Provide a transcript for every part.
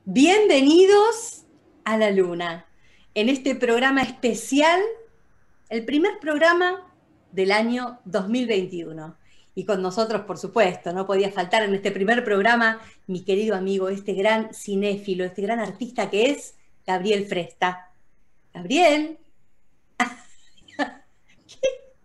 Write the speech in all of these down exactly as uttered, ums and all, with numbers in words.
Bienvenidos a la Luna, en este programa especial, el primer programa del año dos mil veintiuno. Y con nosotros, por supuesto, no podía faltar en este primer programa mi querido amigo, este gran cinéfilo, este gran artista que es Gabriel Fresta. Gabriel. ¿Qué,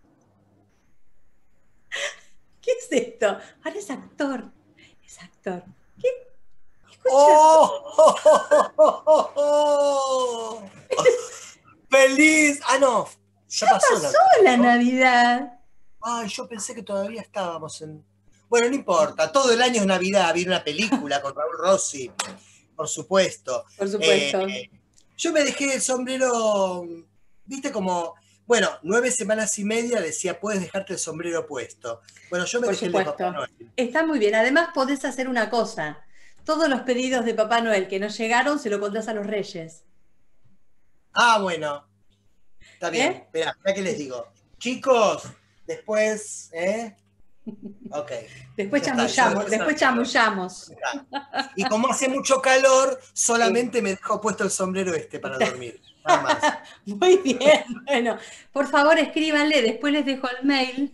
¿Qué es esto? Ahora es actor, es actor. ¿Qué? ¿Escuchas? ¡Oh! ¡Oh, oh, oh, oh, oh! ¡Feliz! Ah, no, ya, Ya pasó, pasó la la Navidad, ¿no? Navidad. Ay, yo pensé que todavía estábamos en... Bueno, no importa, todo el año es Navidad, vi una película con Raúl Rossi, por supuesto. Por Eh, supuesto. yo me dejé el sombrero, viste como, bueno, nueve semanas y media decía, puedes dejarte el sombrero puesto. Bueno, yo me Por dejé el de Papá supuesto. Noel. Está muy bien. Además, podés hacer una cosa. Todos los pedidos de Papá Noel que no llegaron, se lo contás a los reyes. Ah, bueno, está bien, ¿Eh? espera, ya que les digo. Chicos, después, ¿eh? Ok, Después ya está, yo chamullamos, después después arreglo. chamullamos. Y como hace mucho calor, Sí. solamente me dejo puesto el sombrero este para dormir, nada más. Muy bien. Bueno, por favor, escríbanle, después les dejo el mail.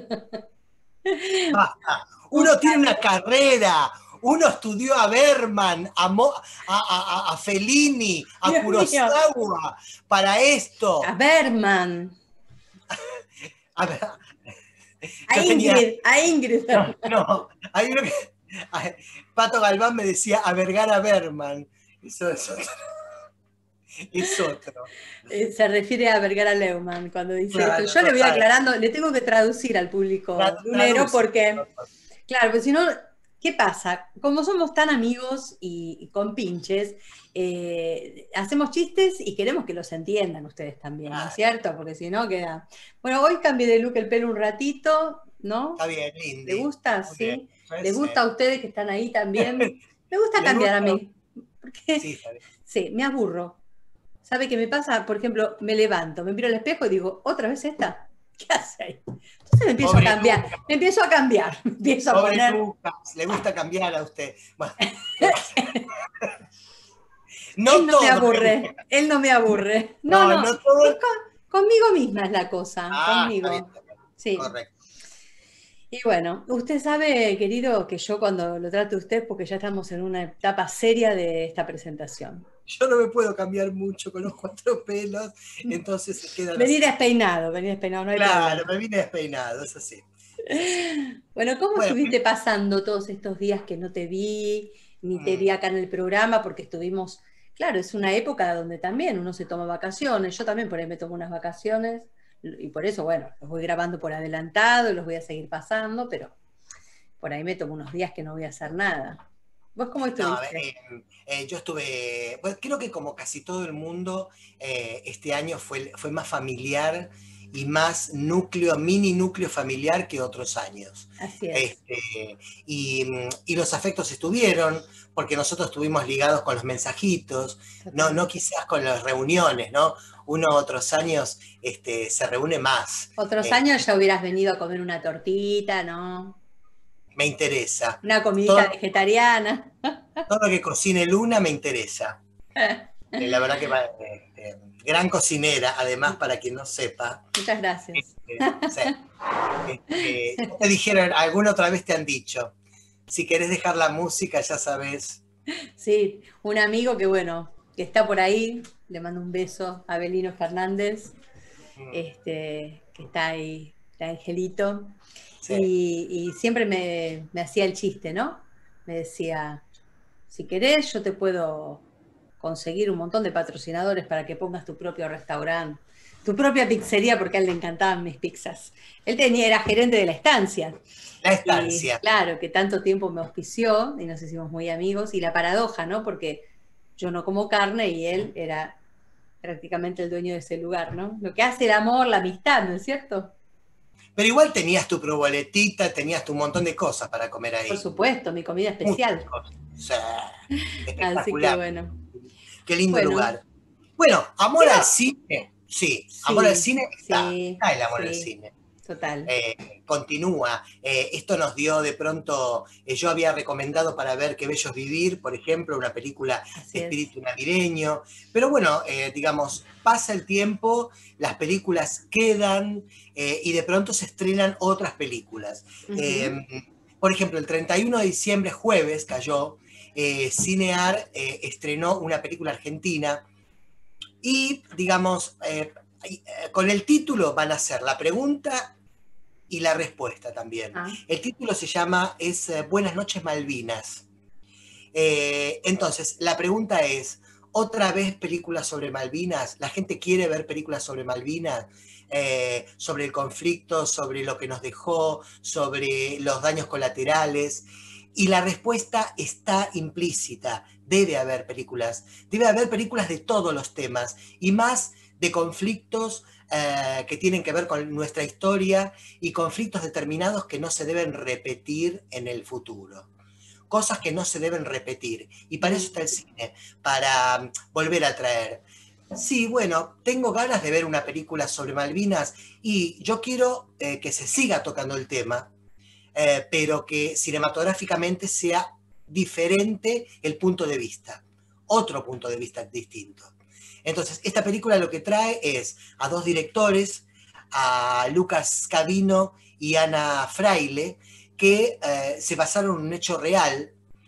Basta. Uno tiene una carrera, uno estudió a Berman, a, Mo, a, a, a Fellini, a Dios mío. Kurosawa, para esto. A Berman. A ver, A yo tenía, Ingrid, a Ingrid. no, no, hay uno que, Pato Galván me decía a Vergara Berman, eso es otro. Es otro. Se refiere a Vergara Leumann cuando dice Claro, esto. Yo le voy total. aclarando, le tengo que traducir al público lunero Traduce. porque, claro, porque si no, ¿qué pasa? Como somos tan amigos y, y compinches, eh, hacemos chistes y queremos que los entiendan ustedes también, ¿no es cierto? Porque si no queda... Bueno, hoy cambié de look el pelo un ratito, ¿no? Está bien, ¿Le Lindy. gusta? Muy bien. Sí. Puede ¿Les gusta ser. a ustedes que están ahí también? Me gusta ¿Le cambiar a gusta? mí, porque Sí, está bien. sí, me aburro. ¿Sabe qué me pasa? Por ejemplo, me levanto, me miro al espejo y digo, ¿otra vez esta? ¿Qué hace ahí? Entonces me empiezo a Pobre cambiar, Lucas, me empiezo a cambiar, me empiezo a pobre poner... Lucas, le gusta cambiar a usted. Bueno, Él no no me todo le gusta. aburre, él no me aburre. No, No, no, no es todo. con- conmigo misma es la cosa, Ah, está bien, conmigo. está bien. Sí. Correcto. Y bueno, usted sabe, querido, que yo cuando lo trato a usted, porque ya estamos en una etapa seria de esta presentación. Yo no me puedo cambiar mucho con los cuatro pelos, entonces se quedan Venir así. despeinado, venir despeinado, no hay Claro, problema. me vine despeinado, es así. Es así. Bueno, ¿cómo Bueno, estuviste pasando todos estos días que no te vi, ni te vi mm, acá en el programa? Porque estuvimos, claro, es una época donde también uno se toma vacaciones, yo también por ahí me tomo unas vacaciones, y por eso, bueno, los voy grabando por adelantado y los voy a seguir pasando, pero por ahí me tomo unos días que no voy a hacer nada. ¿Vos cómo no, a ver, estuviste? eh, eh, yo estuve, bueno, creo que como casi todo el mundo, eh, este año fue, fue más familiar y más núcleo, mini núcleo familiar que otros años. Así es. Este, y, y los afectos estuvieron, porque nosotros estuvimos ligados con los mensajitos, no, Total. no quizás con las reuniones, ¿no? Uno otros años este, se reúne más. Otros Eh, años ya hubieras venido a comer una tortita, ¿no? me interesa. Una comidita Todo, vegetariana. todo lo que cocine Luna me interesa. Eh, la verdad que va, eh, eh, gran cocinera, además, para quien no sepa. Muchas gracias. Eh, o sea, este, ya te dijeron, alguna otra vez te han dicho, si querés dejar la música, ya sabes. Sí, un amigo que bueno, que está por ahí, le mando un beso a Belino Fernández, Mm, este, que está ahí, el angelito, sí. y, y siempre me, me hacía el chiste, ¿no? Me decía, si querés, yo te puedo conseguir un montón de patrocinadores para que pongas tu propio restaurante, tu propia pizzería, porque a él le encantaban mis pizzas. Él tenía, era gerente de la estancia. La Y estancia. claro, que tanto tiempo me auspició y nos hicimos muy amigos. Y la paradoja, ¿no? Porque yo no como carne y él era prácticamente el dueño de ese lugar, ¿no? Lo que hace el amor, la amistad, ¿no es cierto? Pero igual tenías tu proboletita, tenías tu montón de cosas para comer Por ahí. supuesto, mi comida Muchas especial. cosas. O sea, Así que espectacular. bueno. Qué lindo Bueno, lugar. Bueno, amor quiero... al cine. Sí, amor al Sí, cine está. sí, Está el amor al sí. cine. Total. Eh, continúa. Eh, esto nos dio de pronto, eh, yo había recomendado para ver Qué bello es vivir, por ejemplo, una película Así de es. espíritu navideño, pero bueno, eh, digamos, pasa el tiempo, las películas quedan eh, y de pronto se estrenan otras películas. Ujú. Eh, por ejemplo, el treinta y uno de diciembre, jueves, cayó, eh, Cinear eh, estrenó una película argentina y, digamos, eh, con el título van a ser la pregunta y la respuesta también. Ah, El título se llama, es eh, Buenas noches Malvinas. Eh, entonces, la pregunta es, ¿otra vez películas sobre Malvinas? ¿La gente quiere ver películas sobre Malvinas? Eh, sobre el conflicto, sobre lo que nos dejó, sobre los daños colaterales. Y la respuesta está implícita. Debe haber películas. Debe haber películas de todos los temas y más de conflictos eh, que tienen que ver con nuestra historia y conflictos determinados que no se deben repetir en el futuro. Cosas que no se deben repetir. Y para eso mm, está el cine, para volver a traer. Sí, bueno, tengo ganas de ver una película sobre Malvinas y yo quiero eh, que se siga tocando el tema, eh, pero que cinematográficamente sea diferente el punto de vista, otro punto de vista distinto. Entonces, esta película lo que trae es a dos directores, a Lucas Cavino y Ana Fraile, que eh, se basaron en un hecho real.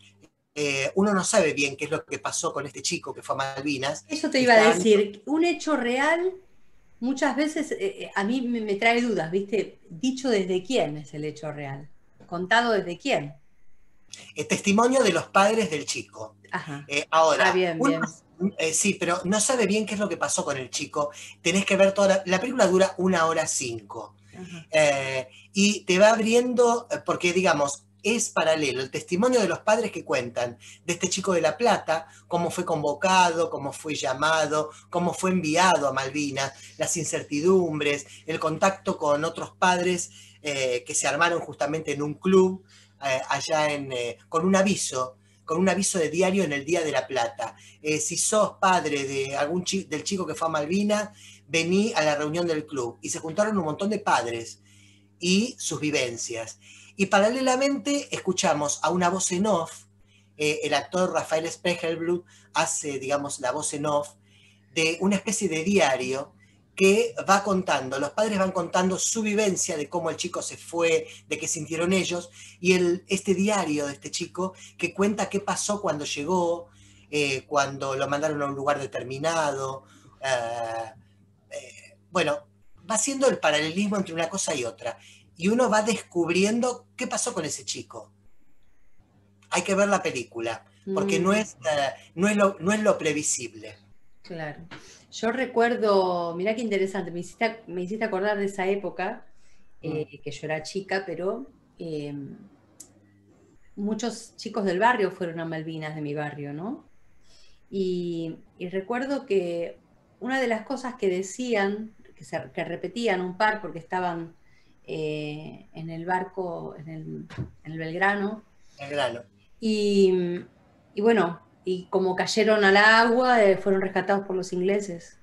Eh, uno no sabe bien qué es lo que pasó con este chico que fue a Malvinas. Eso te iba a Están, decir, un hecho real muchas veces eh, eh, a mí me, me trae dudas, ¿viste? Dicho desde quién es el hecho real, contado desde quién. eh, testimonio de los padres del chico. Ajá. Eh, Ah, ahora, bien, uno, bien. eh, sí, pero no sabe bien qué es lo que pasó con el chico. Tenés que ver toda la, la película dura una hora cinco. Ajá. Eh, y te va abriendo, eh, porque digamos, es paralelo el testimonio de los padres que cuentan de este chico de La Plata, cómo fue convocado, cómo fue llamado, cómo fue enviado a Malvinas, las incertidumbres, el contacto con otros padres eh, que se armaron justamente en un club eh, allá en, eh, con un aviso, con un aviso de diario en el Día de la Plata. Eh, si sos padre de algún chi del chico que fue a Malvinas, vení a la reunión del club. Y se juntaron un montón de padres y sus vivencias. Y paralelamente escuchamos a una voz en off, eh, el actor Rafael Spiegelblut hace, digamos, la voz en off de una especie de diario que va contando, los padres van contando su vivencia de cómo el chico se fue, de qué sintieron ellos, y el, este diario de este chico que cuenta qué pasó cuando llegó, eh, cuando lo mandaron a un lugar determinado. Eh, eh, bueno, va haciendo el paralelismo entre una cosa y otra, y uno va descubriendo qué pasó con ese chico. Hay que ver la película, porque no Mm, es, eh, no es, lo, no es lo previsible. claro. Yo recuerdo, mirá qué interesante, me hiciste, me hiciste acordar de esa época, Mm. eh, que yo era chica, pero eh, muchos chicos del barrio fueron a Malvinas de mi barrio, ¿no? Y, y recuerdo que una de las cosas que decían, que, se, que repetían un par porque estaban eh, en el barco, en el, en el Belgrano, El grano. y, y, bueno, y como cayeron al agua, eh, fueron rescatados por los ingleses.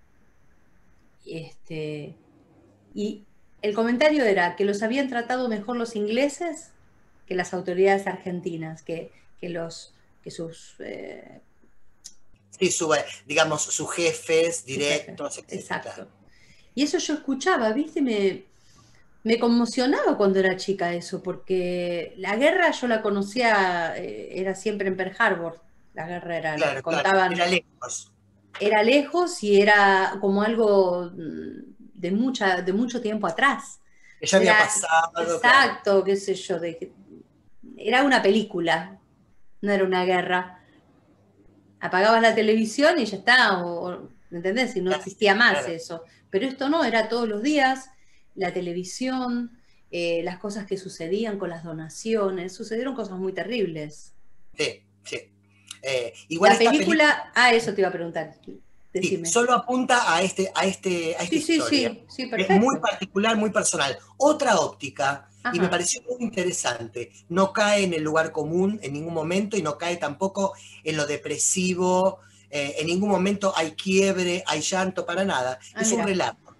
Este, y el comentario era que los habían tratado mejor los ingleses que las autoridades argentinas, que, que, los, que sus... Eh, Sí, su, digamos, sus jefes su jefe, directos, etcétera. exacto. Y eso yo escuchaba, ¿viste? Me, me conmocionaba cuando era chica eso, porque la guerra yo la conocía, eh, era siempre en Pearl Harbor, la guerra era lo que Claro, claro, era contaban, lejos. era lejos y era como algo mm, de, mucha, de mucho tiempo atrás. Que ya había Era pasado, claro. exacto, qué sé yo, de, era una película, no era una guerra. Apagabas la televisión y ya está, o, o, ¿entendés? Y no Claro, existía más claro. eso. Pero esto no, era todos los días, la televisión, eh, las cosas que sucedían con las donaciones, sucedieron cosas muy terribles. Sí, sí. Eh, igual La esta película, película, ah, eso te iba a preguntar, sí, decime. solo apunta a, este, a, este, a esta Sí, sí, historia. sí, sí, Es muy perfecto. particular, muy personal. Otra óptica, y me Ajá. pareció muy interesante, no cae en el lugar común en ningún momento y no cae tampoco en lo depresivo, eh, en ningún momento hay quiebre, hay llanto, para nada. Ah, Es un mira. relato.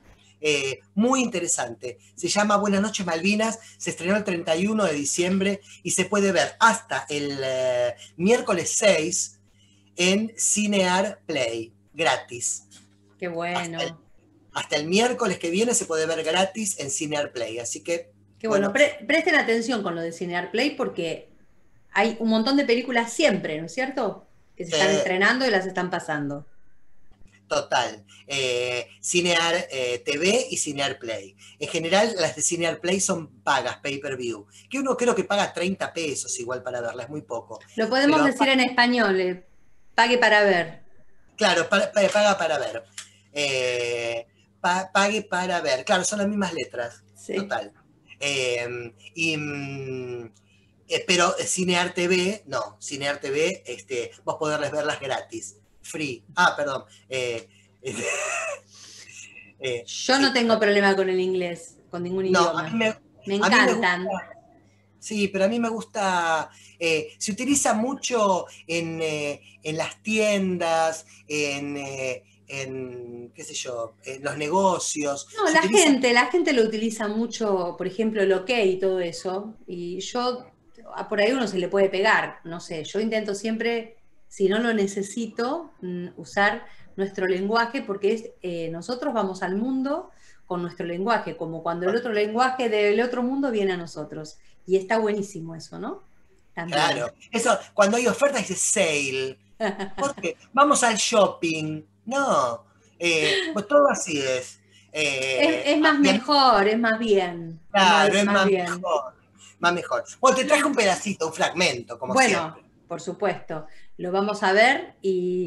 Eh, muy interesante. Se llama Buenas noches Malvinas, se estrenó el treinta y uno de diciembre y se puede ver hasta el eh, miércoles seis en Cinear Play, gratis. Qué bueno. Hasta el, hasta el miércoles que viene se puede ver gratis en Cinear Play, así que... Qué bueno, bueno pre presten atención con lo de Cinear Play porque hay un montón de películas siempre, ¿no es cierto? Que se están eh, estrenando y las están pasando. Total. Eh, Cinear eh, T V y Cinear Play. En general, las de Cinear Play son pagas, pay-per-view. Que uno creo que paga treinta pesos igual para verla, es muy poco. Lo podemos Pero, decir en español, eh, pague para ver. Claro, pa pa paga para ver. Eh, pa pague para ver. Claro, son las mismas letras. Sí. Total. Eh, y, eh, pero Cinear T V, no, Cinear T V, este, vos podés verlas gratis. Free. Ah, perdón. Eh, eh, Yo no sí. tengo problema con el inglés, con ningún no, idioma. A mí me, me encantan. Me gusta, sí, pero a mí me gusta. Eh, se utiliza mucho en, eh, en las tiendas, en, eh, en, qué sé yo, en los negocios. No, se la utiliza... gente, la gente lo utiliza mucho, por ejemplo, el OK y todo eso. Y yo, por ahí uno se le puede pegar, no sé. Yo intento siempre. Si no lo necesito, usar nuestro lenguaje, porque es, eh, nosotros vamos al mundo con nuestro lenguaje, como cuando el otro lenguaje del otro mundo viene a nosotros. Y está buenísimo eso, ¿no? También. Claro, eso, cuando hay ofertas dice sale, porque vamos al shopping, no, eh, pues todo así es. Eh, es, es más bien, mejor, es más bien. Claro, es, es más, más bien. mejor, más mejor. Bueno, te traje un pedacito, un fragmento, como bueno, siempre. Por supuesto, lo vamos a ver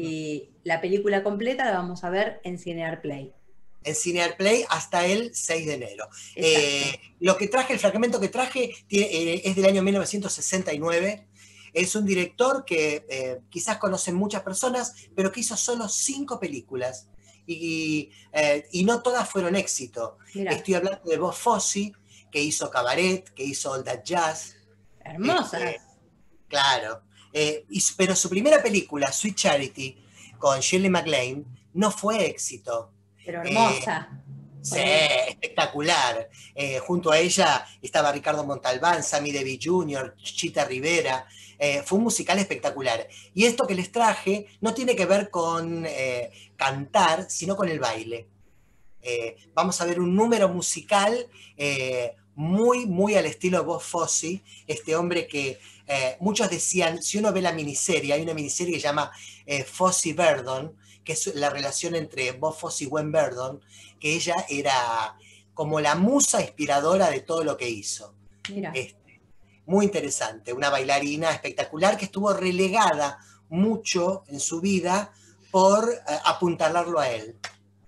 y la película completa la vamos a ver en Cinear Play. En Cinear Play hasta el seis de enero. Eh, lo que traje, el fragmento que traje tiene, eh, es del año mil novecientos sesenta y nueve. Es un director que eh, quizás conocen muchas personas, pero que hizo solo cinco películas. Y, eh, y no todas fueron éxito. Mirá. Estoy hablando de Bob Fosse, que hizo Cabaret, que hizo All That Jazz. Hermosas. Este, claro. Eh, y, pero su primera película, Sweet Charity, con Shirley MacLaine, no fue éxito. Pero hermosa. Eh, sí, espectacular. Eh, junto a ella estaba Ricardo Montalbán, Sammy Davis junior, Chita Rivera. Eh, fue un musical espectacular. Y esto que les traje no tiene que ver con eh, cantar, sino con el baile. Eh, vamos a ver un número musical eh, muy, muy al estilo Bob Fosse, este hombre que eh, muchos decían, si uno ve la miniserie, hay una miniserie que se llama eh, Fosse Verdon, que es la relación entre Bob Fosse y Gwen Verdon, que ella era como la musa inspiradora de todo lo que hizo. Mira. Este, muy interesante, una bailarina espectacular que estuvo relegada mucho en su vida por eh, apuntalarlo a él.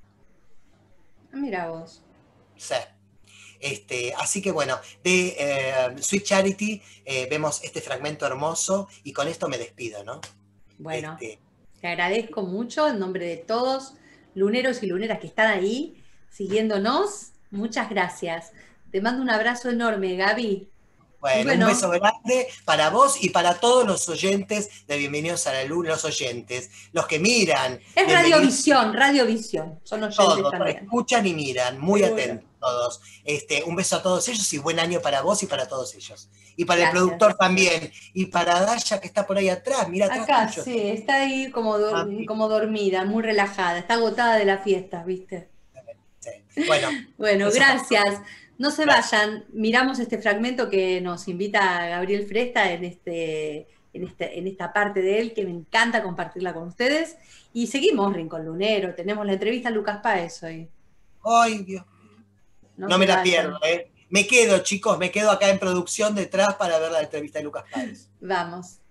Mira vos. Sí. Este, así que bueno, de eh, Sweet Charity eh, vemos este fragmento hermoso y con esto me despido, ¿no? Bueno, este, te agradezco mucho en nombre de todos, luneros y luneras que están ahí siguiéndonos. Muchas gracias. Te mando un abrazo enorme, Gaby. Bueno, bueno, un beso grande para vos y para todos los oyentes de Bienvenidos a la Luna, los oyentes, los que miran. Es Radiovisión, Radiovisión, son oyentes todos, también. Escuchan y miran, muy Seguro. atentos todos. Este, un beso a todos ellos y buen año para vos y para todos ellos. Y para Gracias. el productor también. Y para Daya, que está por ahí atrás, mira atrás. Acá, tuyo. sí, está ahí como, do ah, como dormida, muy relajada, está agotada de la fiesta, ¿viste? Sí. Bueno, bueno gracias. No se vayan, miramos este fragmento que nos invita Gabriel Fresta en, este, en, este, en esta parte de él, que me encanta compartirla con ustedes. Y seguimos Rincón Lunero, tenemos la entrevista a Lucas Páez hoy. Ay, Dios. No, no me la pierdo, ¿eh? Me quedo, chicos, me quedo acá en producción detrás para ver la entrevista de Lucas Páez. Vamos.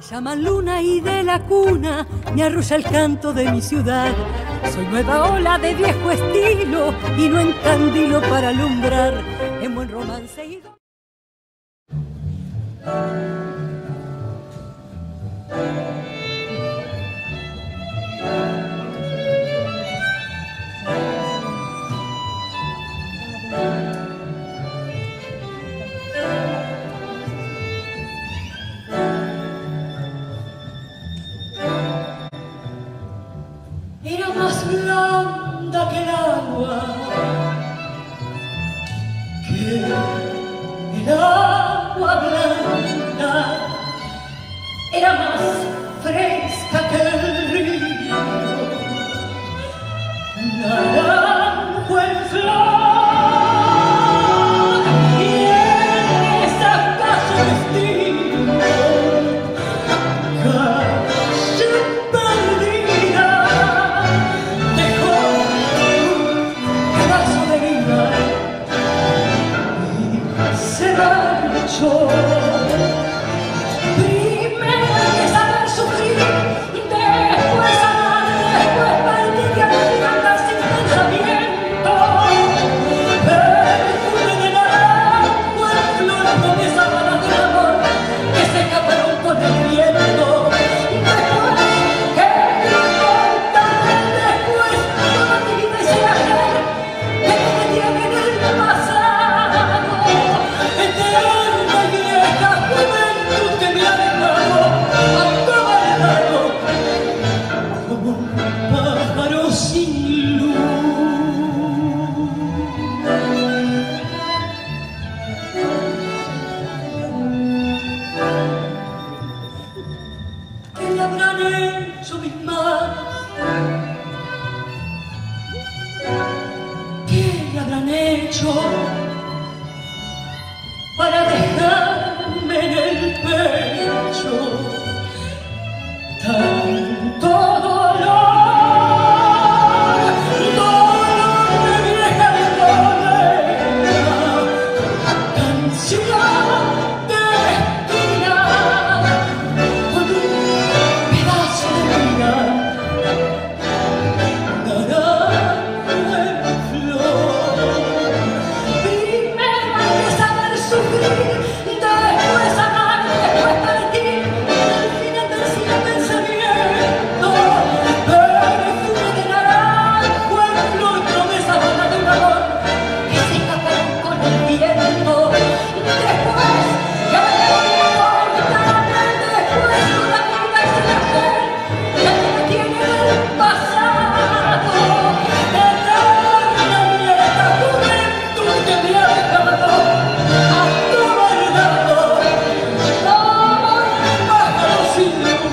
llaman luna y de la cuna me arrulla el canto de mi ciudad. Soy nueva ola de viejo estilo y no encandilo para alumbrar en buen romance y do... Era más blanda que el agua, que el agua blanda, era más fresca que el río, naranjo en flor, y en esa casa destino, calle perdida, dejó un pedazo de vida y se marchó. Primero hay que saber sufrir, después amar, después partir y al final dar sin pensamiento. Perfume de naranjo en flor con esa mano de amor que se escaparon con el viento. Después, ¿qué me importa el después? Toda mi vida es el ayer que me detiene en el pasado. Eterna y vieja juventud que me ha dejado acobargado como un pájaro sin luz. ¿Qué le habrán hecho mis manos? ¿Qué le habrán hecho para dejarme en el pecho tanto dolor, dolor de vieja arboleda, canción de esquina, con un pedazo de vida, naranjo en flor. Primero hay que saber sufrir, después amar, después partir, al final del sin pensamiento. Perfume de naranjo en flor, promesa vaga de un amor que se escaparon con el viento. Después, ¿qué me importa el después? Toda mi vida es el ayer que me detiene en el pasado. Eterna vieja juventud que me ha dejado acobardado como un pájaro sin luz.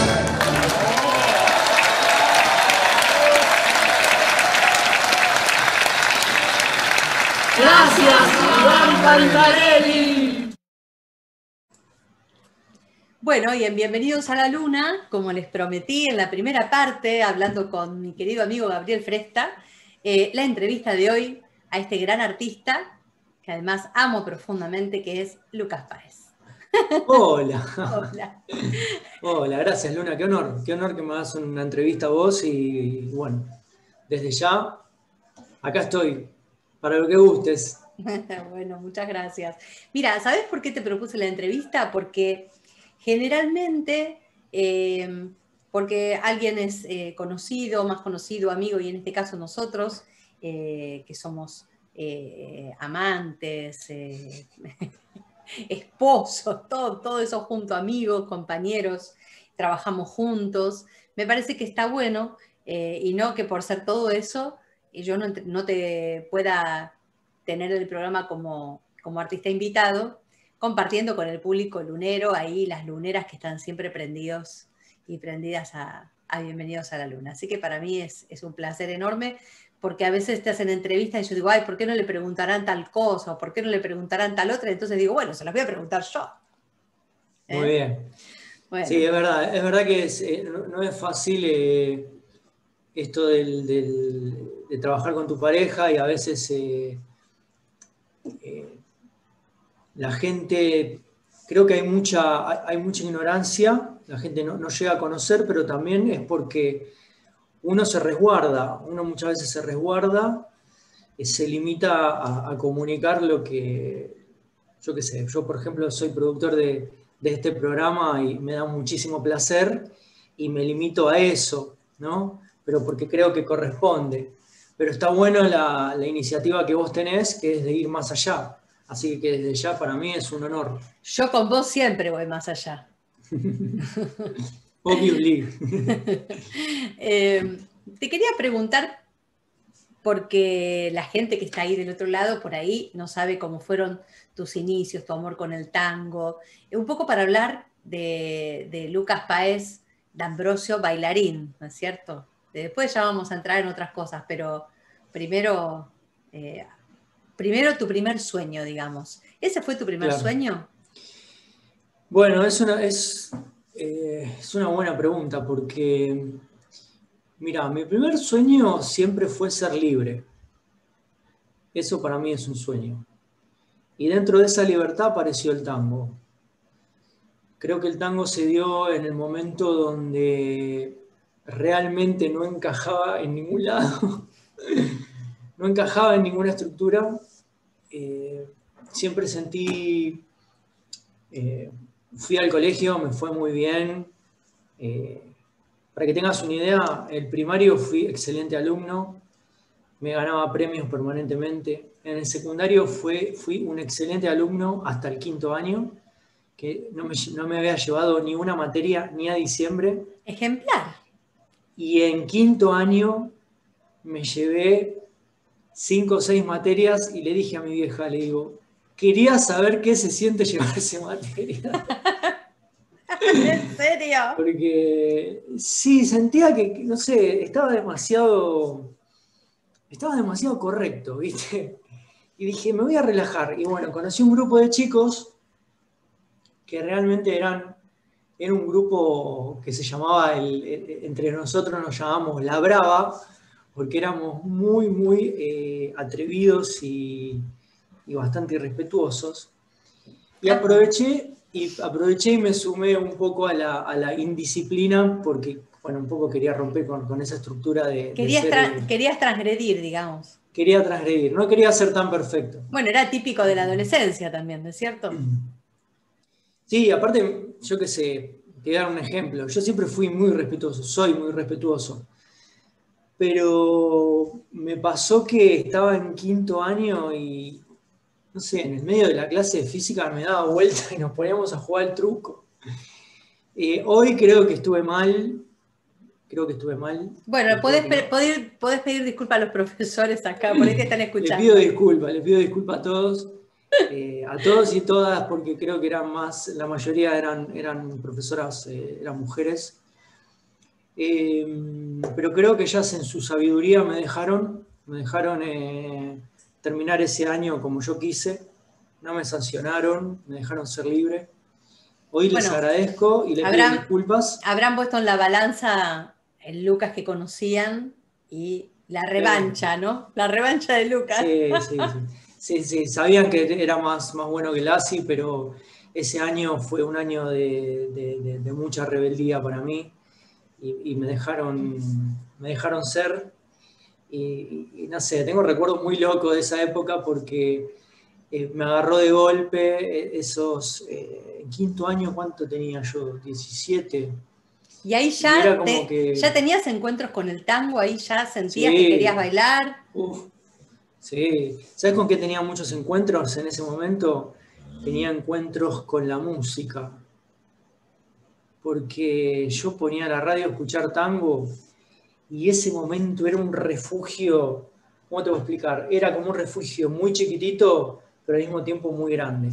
Gracias, Iván Cantarelli. Bueno, y en Bienvenidos a la Luna, como les prometí en la primera parte, hablando con mi querido amigo Gabriel Fresta, eh, la entrevista de hoy a este gran artista, que además amo profundamente, que es Lucas Páez. Hola. Hola. Hola, gracias Luna, qué honor, qué honor que me hagas una entrevista a vos y bueno, desde ya, acá estoy, para lo que gustes. Bueno, muchas gracias. Mira, ¿sabes por qué te propuse la entrevista? Porque generalmente, eh, porque alguien es eh, conocido, más conocido, amigo, y en este caso nosotros, eh, que somos eh, amantes, eh, esposos, todo, todo eso junto, amigos, compañeros, trabajamos juntos. Me parece que está bueno eh, y no que por ser todo eso yo no, no te pueda tener el programa como, como artista invitado, compartiendo con el público lunero, ahí las luneras que están siempre prendidos y prendidas a, a Bienvenidos a la Luna. Así que para mí es, es un placer enorme, porque a veces te hacen entrevistas y yo digo, ay, ¿por qué no le preguntarán tal cosa? ¿O por qué no le preguntarán tal otra? Entonces digo, bueno, se las voy a preguntar yo. ¿Eh? Muy bien. Bueno. Sí, es verdad, es verdad que es, eh, no, no es fácil eh, esto del, del, de trabajar con tu pareja y a veces eh, eh, la gente, creo que hay mucha, hay mucha ignorancia la gente no, no llega a conocer, pero también es porque uno se resguarda, uno muchas veces se resguarda, y se limita a, a comunicar lo que, yo qué sé, yo por ejemplo soy productor de, de este programa y me da muchísimo placer y me limito a eso, ¿no? Pero porque creo que corresponde. Pero está bueno la, la iniciativa que vos tenés, que es de ir más allá. Así que desde ya para mí es un honor. Yo con vos siempre voy más allá. Obviously. eh, te quería preguntar, porque la gente que está ahí del otro lado, por ahí, no sabe cómo fueron tus inicios, tu amor con el tango. Un poco para hablar de, de Lucas Páez D'Ambrosio, bailarín, ¿no es cierto? Después ya vamos a entrar en otras cosas, pero primero, eh, primero tu primer sueño, digamos. ¿Ese fue tu primer Claro. sueño? Bueno, es una, es, eh, es una buena pregunta porque, mira, mi primer sueño siempre fue ser libre. Eso para mí es un sueño. Y dentro de esa libertad apareció el tango. Creo que el tango se dio en el momento donde realmente no encajaba en ningún lado, no encajaba en ninguna estructura. Eh, siempre sentí, eh, fui al colegio, me fue muy bien. Eh, para que tengas una idea, el primario fui excelente alumno, me ganaba premios permanentemente. En el secundario fue, fui un excelente alumno hasta el quinto año, que no me, no me había llevado ni una materia ni a diciembre. Ejemplar. Y en quinto año me llevé cinco o seis materias y le dije a mi vieja, le digo, quería saber qué se siente llevarse materia. ¿En serio? Porque sí, sentía que, no sé, estaba demasiado, estaba demasiado correcto, ¿viste? Y dije, me voy a relajar. Y bueno, conocí un grupo de chicos que realmente eran, era un grupo que se llamaba, el, el, entre nosotros nos llamamos La Brava, porque éramos muy, muy eh, atrevidos y, y bastante irrespetuosos. Y aproveché, y aproveché y me sumé un poco a la, a la indisciplina, porque, bueno, un poco quería romper con, con esa estructura de... Querías, de ser, tra querías transgredir, digamos. Quería transgredir, no quería ser tan perfecto. Bueno, era típico de la adolescencia también, ¿no es cierto? Sí, aparte, yo qué sé, te voy a dar un ejemplo. Yo siempre fui muy respetuoso, soy muy respetuoso. Pero me pasó que estaba en quinto año y, no sé, en el medio de la clase de física me daba vuelta y nos poníamos a jugar al truco. Eh, hoy creo que estuve mal, creo que estuve mal. Bueno, podés, no. podés, podés pedir disculpas a los profesores acá, por ahí te están escuchando. Les pido disculpas, les pido disculpas a todos. Eh, a todos y todas, porque creo que eran más, la mayoría eran, eran profesoras, eh, eran mujeres. Eh, pero creo que ellas en su sabiduría me dejaron, me dejaron eh, terminar ese año como yo quise. No me sancionaron, me dejaron ser libre. Hoy bueno, les agradezco y les habrán, pido disculpas. Habrán puesto en la balanza el Lucas que conocían y la revancha, sí. ¿no? La revancha de Lucas. Sí, sí, sí. Sí, sí, sabían que era más, más bueno que Lassi, pero ese año fue un año de, de, de, de mucha rebeldía para mí y, y me, dejaron, me dejaron ser. Y, y no sé, tengo recuerdos muy locos de esa época porque eh, me agarró de golpe esos... Eh, en quinto año, ¿cuánto tenía yo? diecisiete. Y ahí ya, y te, que... ya tenías encuentros con el tango, ahí ya sentías sí. que querías bailar. Uf. Sí, ¿sabes con qué tenía muchos encuentros en ese momento? Tenía encuentros con la música. Porque yo ponía la radio a escuchar tango y ese momento era un refugio, ¿cómo te voy a explicar? Era como un refugio muy chiquitito, pero al mismo tiempo muy grande.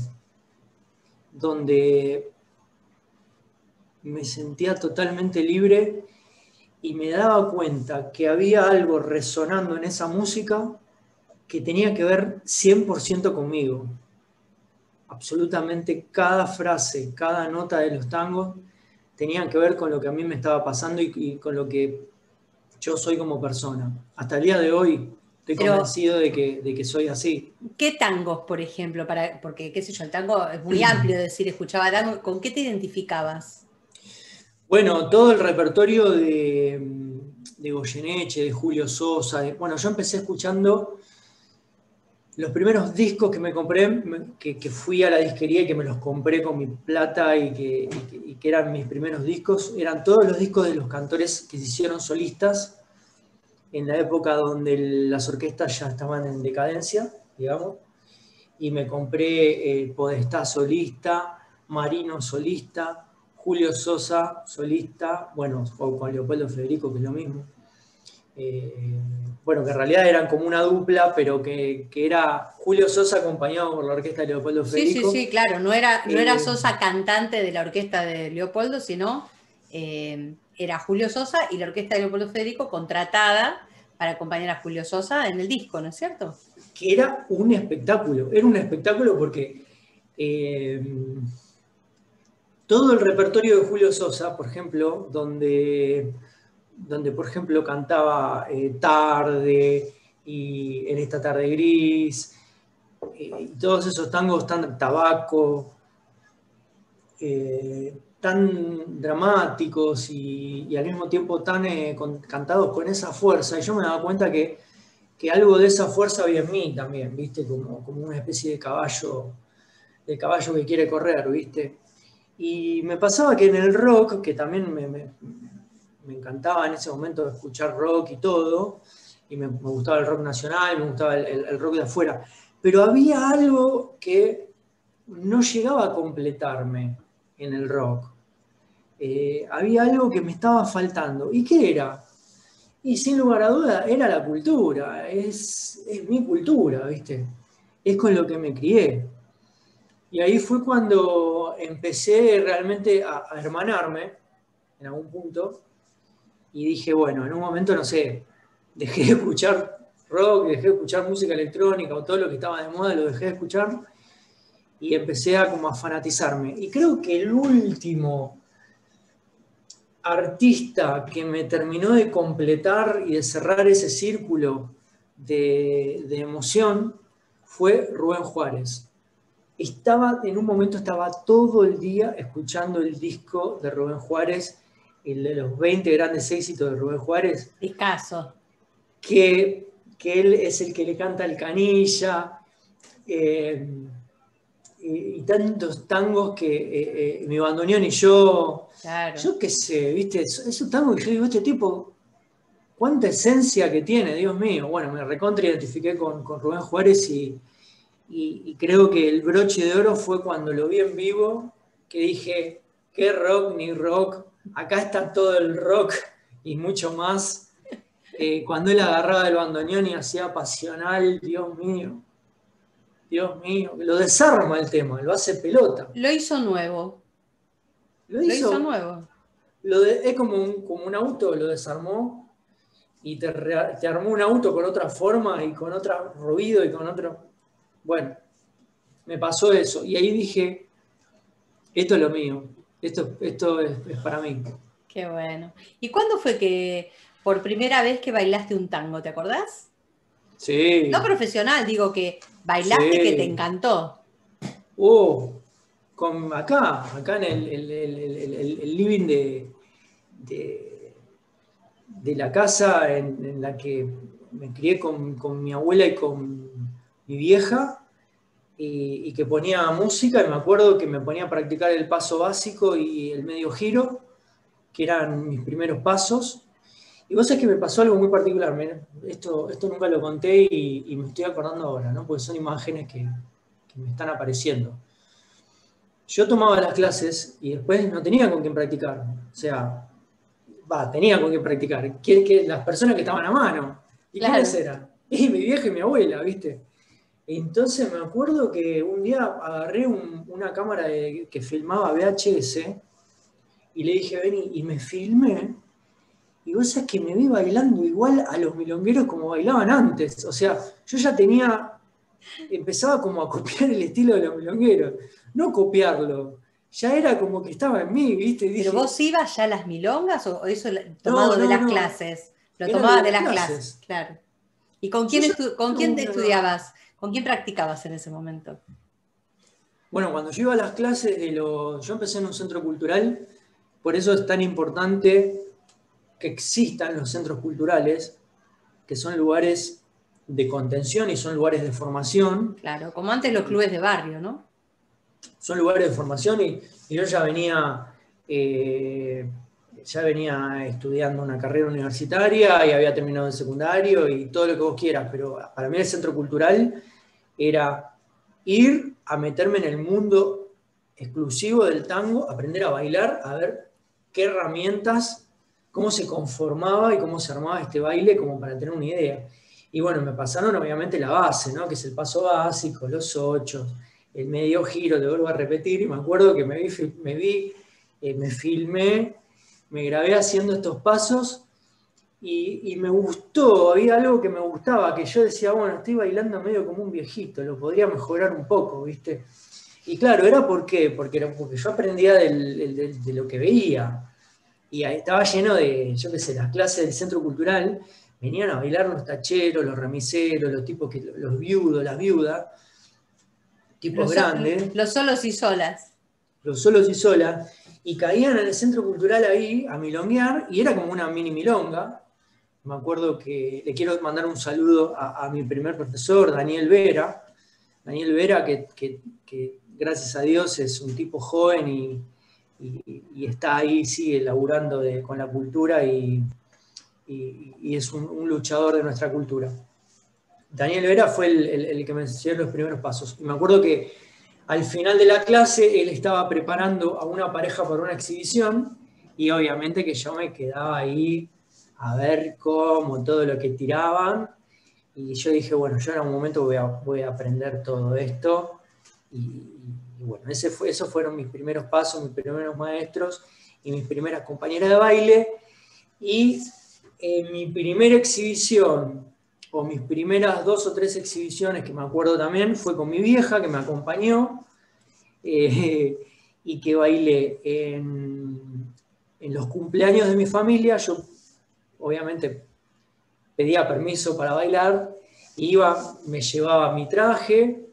Donde me sentía totalmente libre y me daba cuenta que había algo resonando en esa música que tenía que ver cien por ciento conmigo. Absolutamente cada frase, cada nota de los tangos tenían que ver con lo que a mí me estaba pasando y, y con lo que yo soy como persona. Hasta el día de hoy estoy Pero, convencido de que, de que soy así. ¿Qué tangos, por ejemplo? Para, porque, qué sé yo, el tango es muy amplio decir, escuchaba tango. ¿Con qué te identificabas? Bueno, todo el repertorio de, de Goyeneche, de Julio Sosa. De, bueno, yo empecé escuchando los primeros discos que me compré, que, que fui a la disquería y que me los compré con mi plata y que, y que, y que eran mis primeros discos, eran todos los discos de los cantores que se hicieron solistas en la época donde las orquestas ya estaban en decadencia, digamos, y me compré eh, Podestá solista, Marino solista, Julio Sosa solista, bueno, o con Leopoldo Federico, que es lo mismo. Eh, bueno, que en realidad eran como una dupla, pero que, que era Julio Sosa acompañado por la orquesta de Leopoldo Federico. Sí, sí, sí, claro, no era, no era Eh, Sosa cantante de la orquesta de Leopoldo, sino eh, era Julio Sosa y la orquesta de Leopoldo Federico contratada para acompañar a Julio Sosa en el disco, ¿no es cierto? Que era un espectáculo, era un espectáculo porque eh, todo el repertorio de Julio Sosa, por ejemplo, donde, donde por ejemplo cantaba eh, Tarde y En esta tarde gris, eh, y todos esos tangos tan tabaco, eh, tan dramáticos y, y al mismo tiempo tan eh, con, cantados con esa fuerza, y yo me daba cuenta que que algo de esa fuerza había en mí también, ¿viste? Como, como una especie de caballo, de caballo que quiere correr, ¿viste? Y me pasaba que en el rock, que también me, me, me encantaba en ese momento escuchar rock y todo, y me, me gustaba el rock nacional, me gustaba el, el, el rock de afuera, pero había algo que no llegaba a completarme en el rock. Eh, había algo que me estaba faltando. ¿Y qué era? Y sin lugar a duda era la cultura, es, es mi cultura, ¿viste? Es con lo que me crié. Y ahí fue cuando empecé realmente a, a hermanarme, en algún punto, y dije, bueno, en un momento, no sé, dejé de escuchar rock, dejé de escuchar música electrónica o todo lo que estaba de moda, lo dejé de escuchar, y empecé a como a fanatizarme. Y creo que el último artista que me terminó de completar y de cerrar ese círculo de, de emoción fue Rubén Juárez. Estaba, en un momento estaba todo el día escuchando el disco de Rubén Juárez, el de los veinte grandes éxitos de Rubén Juárez. Discazo. Que, que él es el que le canta al Canilla, eh, y, y tantos tangos que eh, eh, mi bandoneón y yo... Claro. Yo qué sé, ¿viste? Esos tangos que yo digo, este tipo, cuánta esencia que tiene, Dios mío. Bueno, me recontra identifiqué con, con Rubén Juárez y, y, y creo que el broche de oro fue cuando lo vi en vivo, que dije, qué rock ni rock, acá está todo el rock y mucho más. Eh, cuando él agarraba el bandoneón y hacía pasional, Dios mío, Dios mío, lo desarma el tema, lo hace pelota. Lo hizo nuevo. Lo Lo hizo, hizo nuevo. Lo de, es como un, como un auto, lo desarmó y te, re, te armó un auto con otra forma y con otro ruido y con otro... Bueno, me pasó eso. Y ahí dije, esto es lo mío, esto, esto es, es para mí. Qué bueno. ¿Y cuándo fue que por primera vez que bailaste un tango, te acordás? Sí. No profesional, digo que bailaste, sí. Que te encantó. Oh, con acá, acá en el, el, el, el, el living de, de, de la casa en, en la que me crié con, con mi abuela y con mi vieja, y, y que ponía música, y me acuerdo que me ponía a practicar el paso básico y el medio giro, que eran mis primeros pasos. Y vos sabés que me pasó algo muy particular, esto, esto nunca lo conté y, y me estoy acordando ahora, ¿no? Porque son imágenes que, que me están apareciendo. Yo tomaba las clases y después no tenía con quién practicar. O sea, va, tenía con quién practicar. Que, que las personas que estaban a mano. ¿Y claro. ¿Quiénes eran? Y mi vieja y mi abuela, ¿viste? Entonces me acuerdo que un día agarré un, una cámara de, que filmaba V H S y le dije, vení, y me filmé. Y vos sabés que me vi bailando igual a los milongueros como bailaban antes. O sea, yo ya tenía, empezaba como a copiar el estilo de los milongueros. No copiarlo, ya era como que estaba en mí, ¿viste? Dije, ¿pero vos ibas ya a las milongas o eso tomado no, no, de las no. clases? Lo tomabas de las clases. clases, claro. ¿Y con quién, estu con quién te estudiabas? ¿Con quién practicabas en ese momento? Bueno, cuando yo iba a las clases de los... Yo empecé en un centro cultural por eso es tan importante que existan los centros culturales, que son lugares de contención y son lugares de formación. Claro, como antes los clubes de barrio, ¿no? Son lugares de formación y, y yo ya venía, eh, ya venía estudiando una carrera universitaria y había terminado el secundario y todo lo que vos quieras, pero para mí el centro cultural era ir a meterme en el mundo exclusivo del tango, aprender a bailar, a ver qué herramientas, cómo se conformaba y cómo se armaba este baile, como para tener una idea. Y bueno, me pasaron obviamente la base, ¿no? Que es el paso básico, los ochos, el medio giro, te vuelvo a repetir, y me acuerdo que me vi, me, vi, eh, me filmé, me grabé haciendo estos pasos, y, y me gustó, había algo que me gustaba, que yo decía, bueno, estoy bailando medio como un viejito, lo podría mejorar un poco, ¿viste? Y claro, ¿era por qué? Porque, era porque yo aprendía del, de, de lo que veía, y ahí estaba lleno de, yo qué sé, las clases del centro cultural, venían a bailar los tacheros, los remiseros, los tipos que, los viudos, las viudas, tipos Los, grandes. los solos y solas. Los solos y solas, y caían en el centro cultural ahí a milonguear, y era como una mini milonga. Me acuerdo que le quiero mandar un saludo a, a mi primer profesor, Daniel Vera. Daniel Vera, que, que, que gracias a Dios es un tipo joven y, y, y está ahí, sigue laburando de, con la cultura y, y, y es un, un luchador de nuestra cultura. Daniel Vera fue el, el, el que me enseñó los primeros pasos. Y me acuerdo que al final de la clase él estaba preparando a una pareja para una exhibición y obviamente que yo me quedaba ahí a ver cómo, todo lo que tiraban. Y yo dije, bueno, yo en algún momento voy a, voy a aprender todo esto. Y, y bueno, ese fue, esos fueron mis primeros pasos, mis primeros maestros y mis primeras compañeras de baile. Y en mi primera exhibición, o mis primeras dos o tres exhibiciones que me acuerdo también, fue con mi vieja que me acompañó eh, y que bailé en, en los cumpleaños de mi familia. Yo obviamente pedía permiso para bailar, iba, me llevaba mi traje,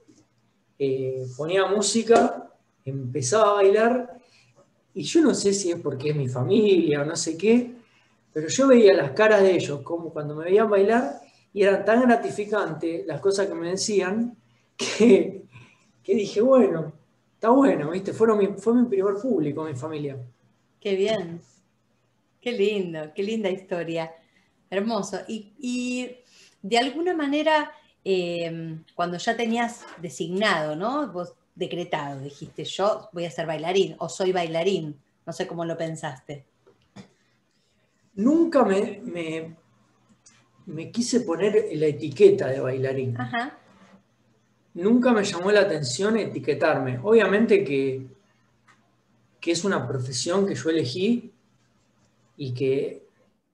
eh, ponía música, empezaba a bailar, y yo no sé si es porque es mi familia o no sé qué, pero yo veía las caras de ellos, como cuando me veían bailar, y eran tan gratificantes las cosas que me decían, que, que dije, bueno, está bueno, ¿viste? Fueron mi, fue mi primer público, mi familia. Qué bien, qué lindo, qué linda historia. Hermoso. Y, y de alguna manera, eh, cuando ya tenías designado, ¿no? Vos decretado, dijiste, yo voy a ser bailarín, o soy bailarín, no sé cómo lo pensaste. Nunca me, me, me quise poner la etiqueta de bailarín. Ajá. Nunca me llamó la atención etiquetarme. Obviamente que, que es una profesión que yo elegí y que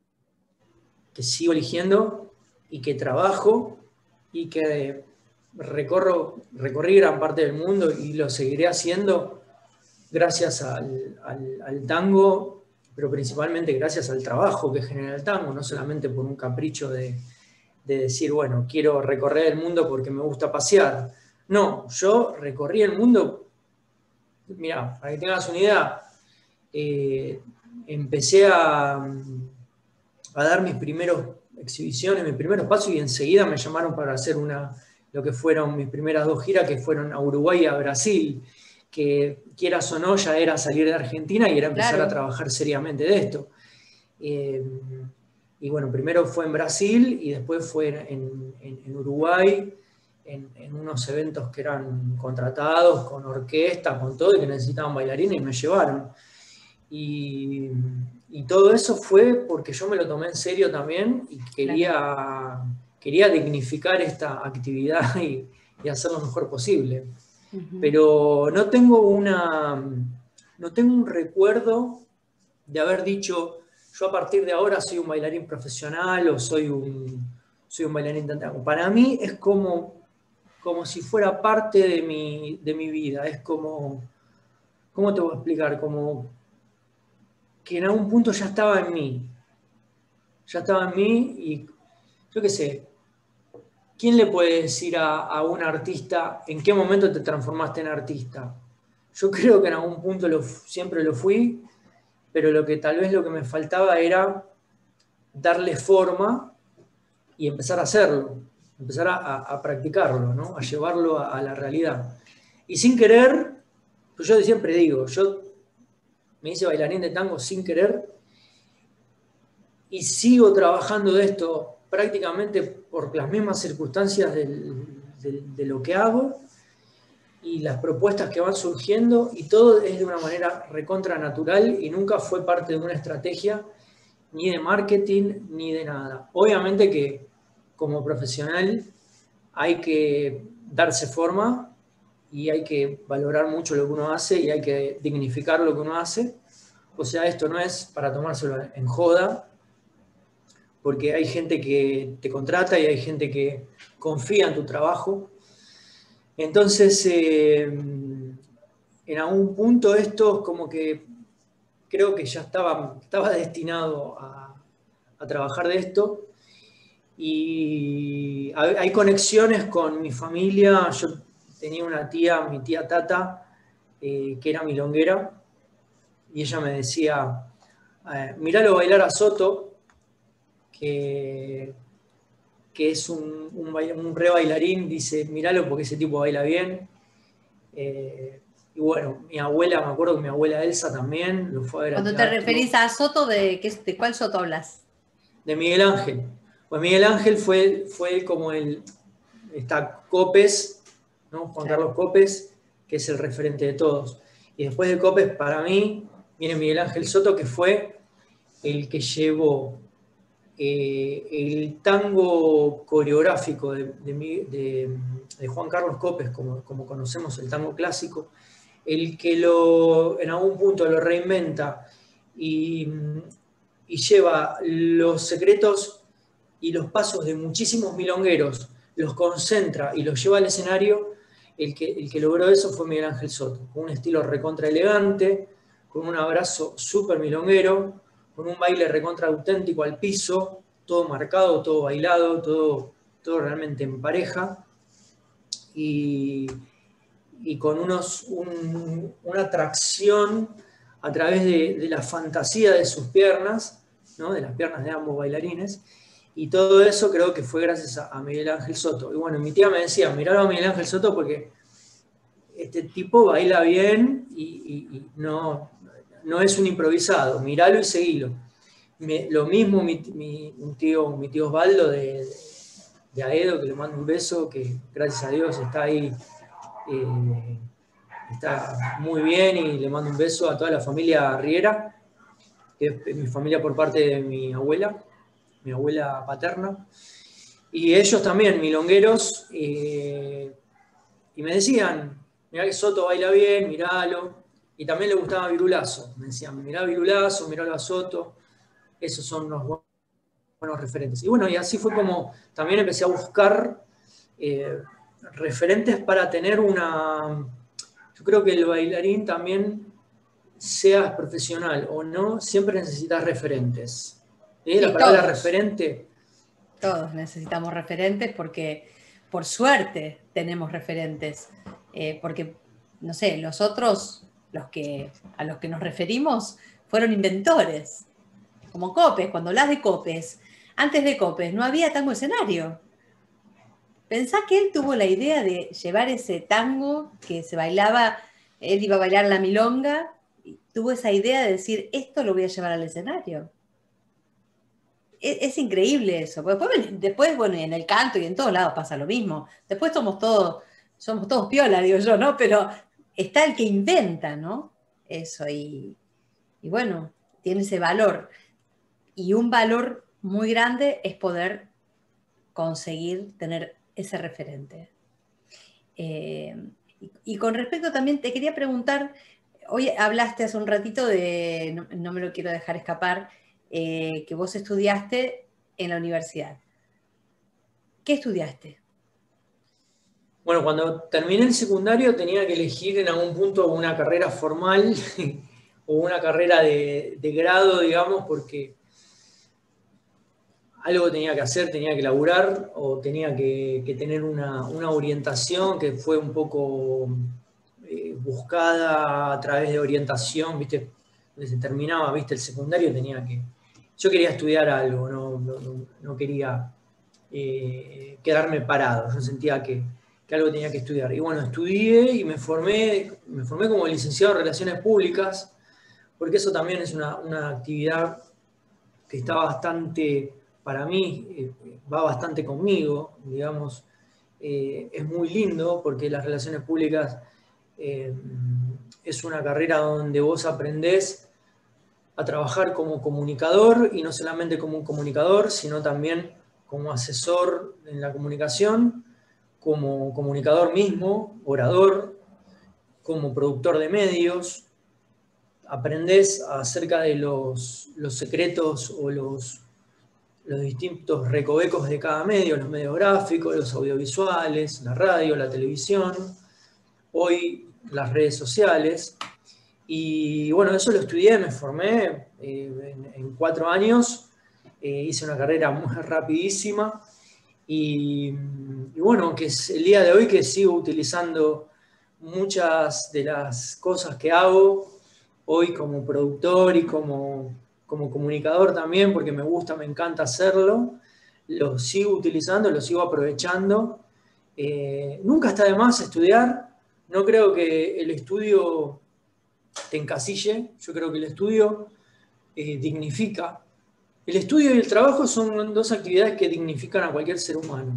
que sigo eligiendo y que trabajo y que recorro, recorrí gran parte del mundo y lo seguiré haciendo gracias al, al, al tango, pero principalmente gracias al trabajo que genera el tango, no solamente por un capricho de, de decir, bueno, quiero recorrer el mundo porque me gusta pasear. No, yo recorrí el mundo, mira, para que tengas una idea, eh, empecé a... a dar mis primeros exhibiciones, mis primeros pasos, y enseguida me llamaron para hacer una, lo que fueron mis primeras dos giras, que fueron a Uruguay y a Brasil, que quieras o no, ya era salir de Argentina y era empezar claro. a trabajar seriamente de esto. Eh, y bueno, primero fue en Brasil y después fue en, en, en Uruguay, en, en unos eventos que eran contratados, con orquesta, con todo, y que necesitaban bailarines, y me llevaron. Y... Y todo eso fue porque yo me lo tomé en serio también y quería, claro. quería dignificar esta actividad y, y hacer lo mejor posible. Uh-huh. Pero no tengo, una, no tengo un recuerdo de haber dicho, yo a partir de ahora soy un bailarín profesional o soy un, soy un bailarín de tango. Para mí es como, como si fuera parte de mi, de mi vida. Es como, ¿cómo te voy a explicar? Como... que en algún punto ya estaba en mí, ya estaba en mí y yo qué sé, ¿quién le puede decir a, a un artista en qué momento te transformaste en artista? Yo creo que en algún punto lo, siempre lo fui pero lo que tal vez lo que me faltaba era darle forma y empezar a hacerlo, empezar a, a, a practicarlo, ¿no? A llevarlo a, a la realidad. Y sin querer, pues yo siempre digo, yo me hice bailarín de tango sin querer y sigo trabajando de esto prácticamente por las mismas circunstancias del, del, de lo que hago y las propuestas que van surgiendo, y todo es de una manera recontra natural y nunca fue parte de una estrategia ni de marketing ni de nada. Obviamente que como profesional hay que darse forma y hay que valorar mucho lo que uno hace y hay que dignificar lo que uno hace. O sea, esto no es para tomárselo en joda, porque hay gente que te contrata y hay gente que confía en tu trabajo. Entonces, eh, en algún punto esto como que creo que ya estaba, estaba destinado a, a trabajar de esto. Y hay conexiones con mi familia. Yo tenía una tía, mi tía Tata, eh, que era milonguera, y ella me decía, eh, miralo bailar a Soto, que, que es un, un, un re bailarín, dice, miralo porque ese tipo baila bien. Eh, y bueno, mi abuela, me acuerdo que mi abuela Elsa también lo fue a ver. Cuando te referís a Soto, ¿de, qué, de cuál Soto hablas? De Miguel Ángel. Pues Miguel Ángel fue, fue como el... Está Copes, ¿no? Juan Claro. Carlos Copes, que es el referente de todos. Y después de Copes, para mí, viene Miguel Ángel Soto, que fue el que llevó eh, el tango coreográfico de, de, de, de Juan Carlos Copes, como, como conocemos el tango clásico, el que lo, en algún punto lo reinventa y, y lleva los secretos y los pasos de muchísimos milongueros, los concentra y los lleva al escenario. El que, el que logró eso fue Miguel Ángel Soto, con un estilo recontra elegante, con un abrazo súper milonguero, con un baile recontra auténtico al piso, todo marcado, todo bailado, todo, todo realmente en pareja, y, y con unos, un, una atracción a través de, de la fantasía de sus piernas, ¿no? De las piernas de ambos bailarines. Y todo eso creo que fue gracias a, a Miguel Ángel Soto. Y bueno, mi tía me decía, miralo a Miguel Ángel Soto porque este tipo baila bien y, y, y no, no es un improvisado, miralo y seguilo. Me, lo mismo mi, mi, un tío, mi tío Osvaldo de, de Aedo, que le mando un beso, que gracias a Dios está ahí, eh, está muy bien, y le mando un beso a toda la familia Riera, que es mi familia por parte de mi abuela, mi abuela paterna, y ellos también, milongueros, eh, y me decían, mirá que Soto baila bien, miralo, y también le gustaba Virulazo, me decían, mirá Virulazo, miralo a Soto, esos son unos buenos referentes. Y bueno, y así fue como también empecé a buscar eh, referentes para tener una... Yo creo que el bailarín también, seas profesional o no, siempre necesitas referentes. ¿Eh? La Sí, palabra todos. referente. Todos necesitamos referentes porque, por suerte, tenemos referentes. Eh, porque, no sé, los otros, los que, a los que nos referimos, fueron inventores. Como Copes, cuando hablas de Copes, antes de Copes no había tango escenario. Pensá que él tuvo la idea de llevar ese tango que se bailaba, él iba a bailar la milonga, y tuvo esa idea de decir, esto lo voy a llevar al escenario. Es, es increíble eso. Después, después, bueno, y en el canto y en todos lados pasa lo mismo. Después somos todos, somos todos piola, digo yo, ¿no? Pero está el que inventa, ¿no? Eso, y, y bueno, tiene ese valor. Y un valor muy grande es poder conseguir tener ese referente. Eh, y, y con respecto también, te quería preguntar, hoy hablaste hace un ratito de, no, no me lo quiero dejar escapar, eh, que vos estudiaste en la universidad. ¿Qué estudiaste? Bueno, cuando terminé el secundario tenía que elegir en algún punto una carrera formal o una carrera de, de grado, digamos, porque algo tenía que hacer, tenía que laburar o tenía que, que tener una, una orientación que fue un poco eh, buscada a través de orientación, ¿viste? se terminaba, viste, el secundario tenía que... Yo quería estudiar algo, no, no, no quería eh, quedarme parado, yo sentía que, que algo tenía que estudiar. Y bueno, estudié y me formé, me formé como licenciado en Relaciones Públicas, porque eso también es una, una actividad que está bastante, para mí, eh, va bastante conmigo, digamos, eh, es muy lindo porque las relaciones públicas eh, es una carrera donde vos aprendés a trabajar como comunicador, y no solamente como un comunicador, sino también como asesor en la comunicación, como comunicador mismo, orador, como productor de medios. Aprendés acerca de los, los secretos o los, los distintos recovecos de cada medio, los medios gráficos, los audiovisuales, la radio, la televisión, hoy las redes sociales. Y bueno, eso lo estudié, me formé eh, en, en cuatro años, eh, hice una carrera muy rapidísima y, y bueno, que es el día de hoy que sigo utilizando muchas de las cosas que hago hoy como productor y como, como comunicador también, porque me gusta, me encanta hacerlo, lo sigo utilizando, lo sigo aprovechando. Eh, nunca está de más estudiar, no creo que el estudio te encasille, yo creo que el estudio eh, dignifica. El estudio y el trabajo son dos actividades que dignifican a cualquier ser humano.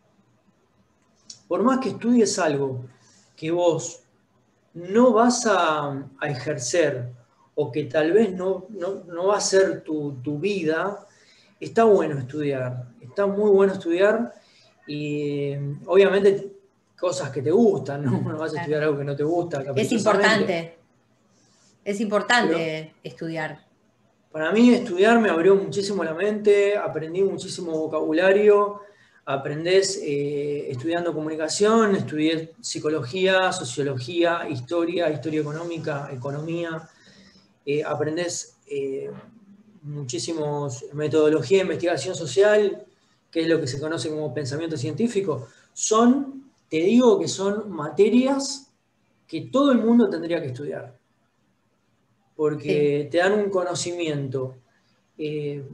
Por más que estudies algo que vos no vas a, a ejercer o que tal vez no, no, no va a ser tu, tu vida, está bueno estudiar, está muy bueno estudiar y obviamente cosas que te gustan, ¿no? No vas a estudiar algo que no te gusta. Es importante, es importante Pero, estudiar. Para mí estudiar me abrió muchísimo la mente, aprendí muchísimo vocabulario. Aprendés eh, estudiando comunicación, estudié psicología, sociología, historia, historia económica, economía. Eh, aprendés eh, muchísimos metodología de investigación social, que es lo que se conoce como pensamiento científico. Son, te digo que son materias que todo el mundo tendría que estudiar, porque sí. te dan un conocimiento eh,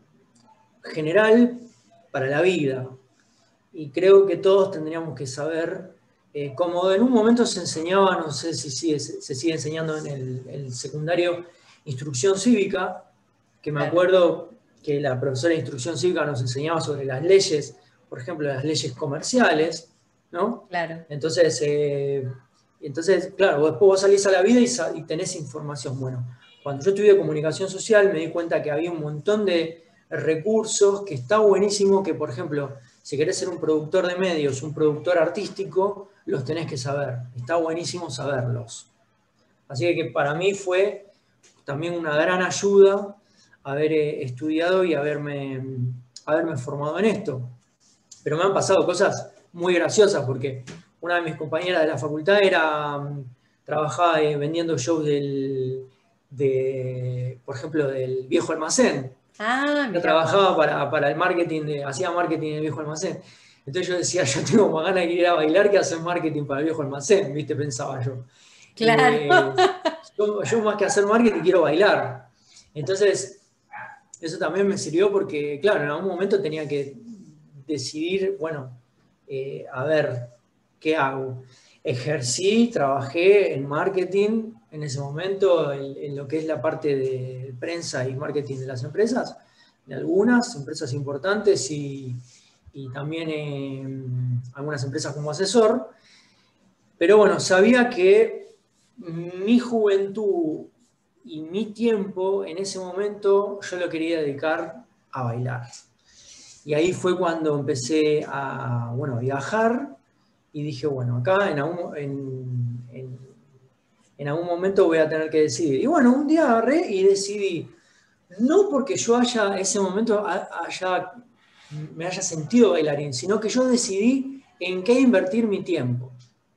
general para la vida. Y creo que todos tendríamos que saber, eh, como en un momento se enseñaba, no sé si sigue, se sigue enseñando en el, el secundario, instrucción cívica, que me acuerdo que la profesora de instrucción cívica nos enseñaba sobre las leyes, por ejemplo, las leyes comerciales, ¿no? Claro. Entonces, eh, entonces claro, después vos salís a la vida y, y tenés información. Bueno, cuando yo estudié comunicación social me di cuenta que había un montón de recursos, que está buenísimo, que por ejemplo, si querés ser un productor de medios, un productor artístico, los tenés que saber. Está buenísimo saberlos. Así que para mí fue también una gran ayuda haber eh, estudiado y haberme, haberme formado en esto. Pero me han pasado cosas muy graciosas, porque una de mis compañeras de la facultad era, trabajaba eh, vendiendo shows del, de, por ejemplo, del Viejo Almacén. Ah, yo trabajaba para, para el marketing, de, hacía marketing del Viejo Almacén. Entonces yo decía, yo tengo más ganas de ir a bailar que hacer marketing para el Viejo Almacén, ¿viste? Pensaba yo. Claro. Eh, yo, yo más que hacer marketing quiero bailar. Entonces, eso también me sirvió porque, claro, en algún momento tenía que decidir, bueno, eh, a ver, ¿qué hago? Ejercí, trabajé en marketing en ese momento, en, en lo que es la parte de prensa y marketing de las empresas, de algunas empresas importantes y, y también en algunas empresas como asesor. Pero bueno, sabía que mi juventud y mi tiempo en ese momento yo lo quería dedicar a bailar. Y ahí fue cuando empecé a, bueno, a viajar y dije, bueno, acá en algún, en, en, en algún momento voy a tener que decidir. Y bueno, un día agarré y decidí, no porque yo haya, ese momento haya, me haya sentido bailarín, sino que yo decidí en qué invertir mi tiempo.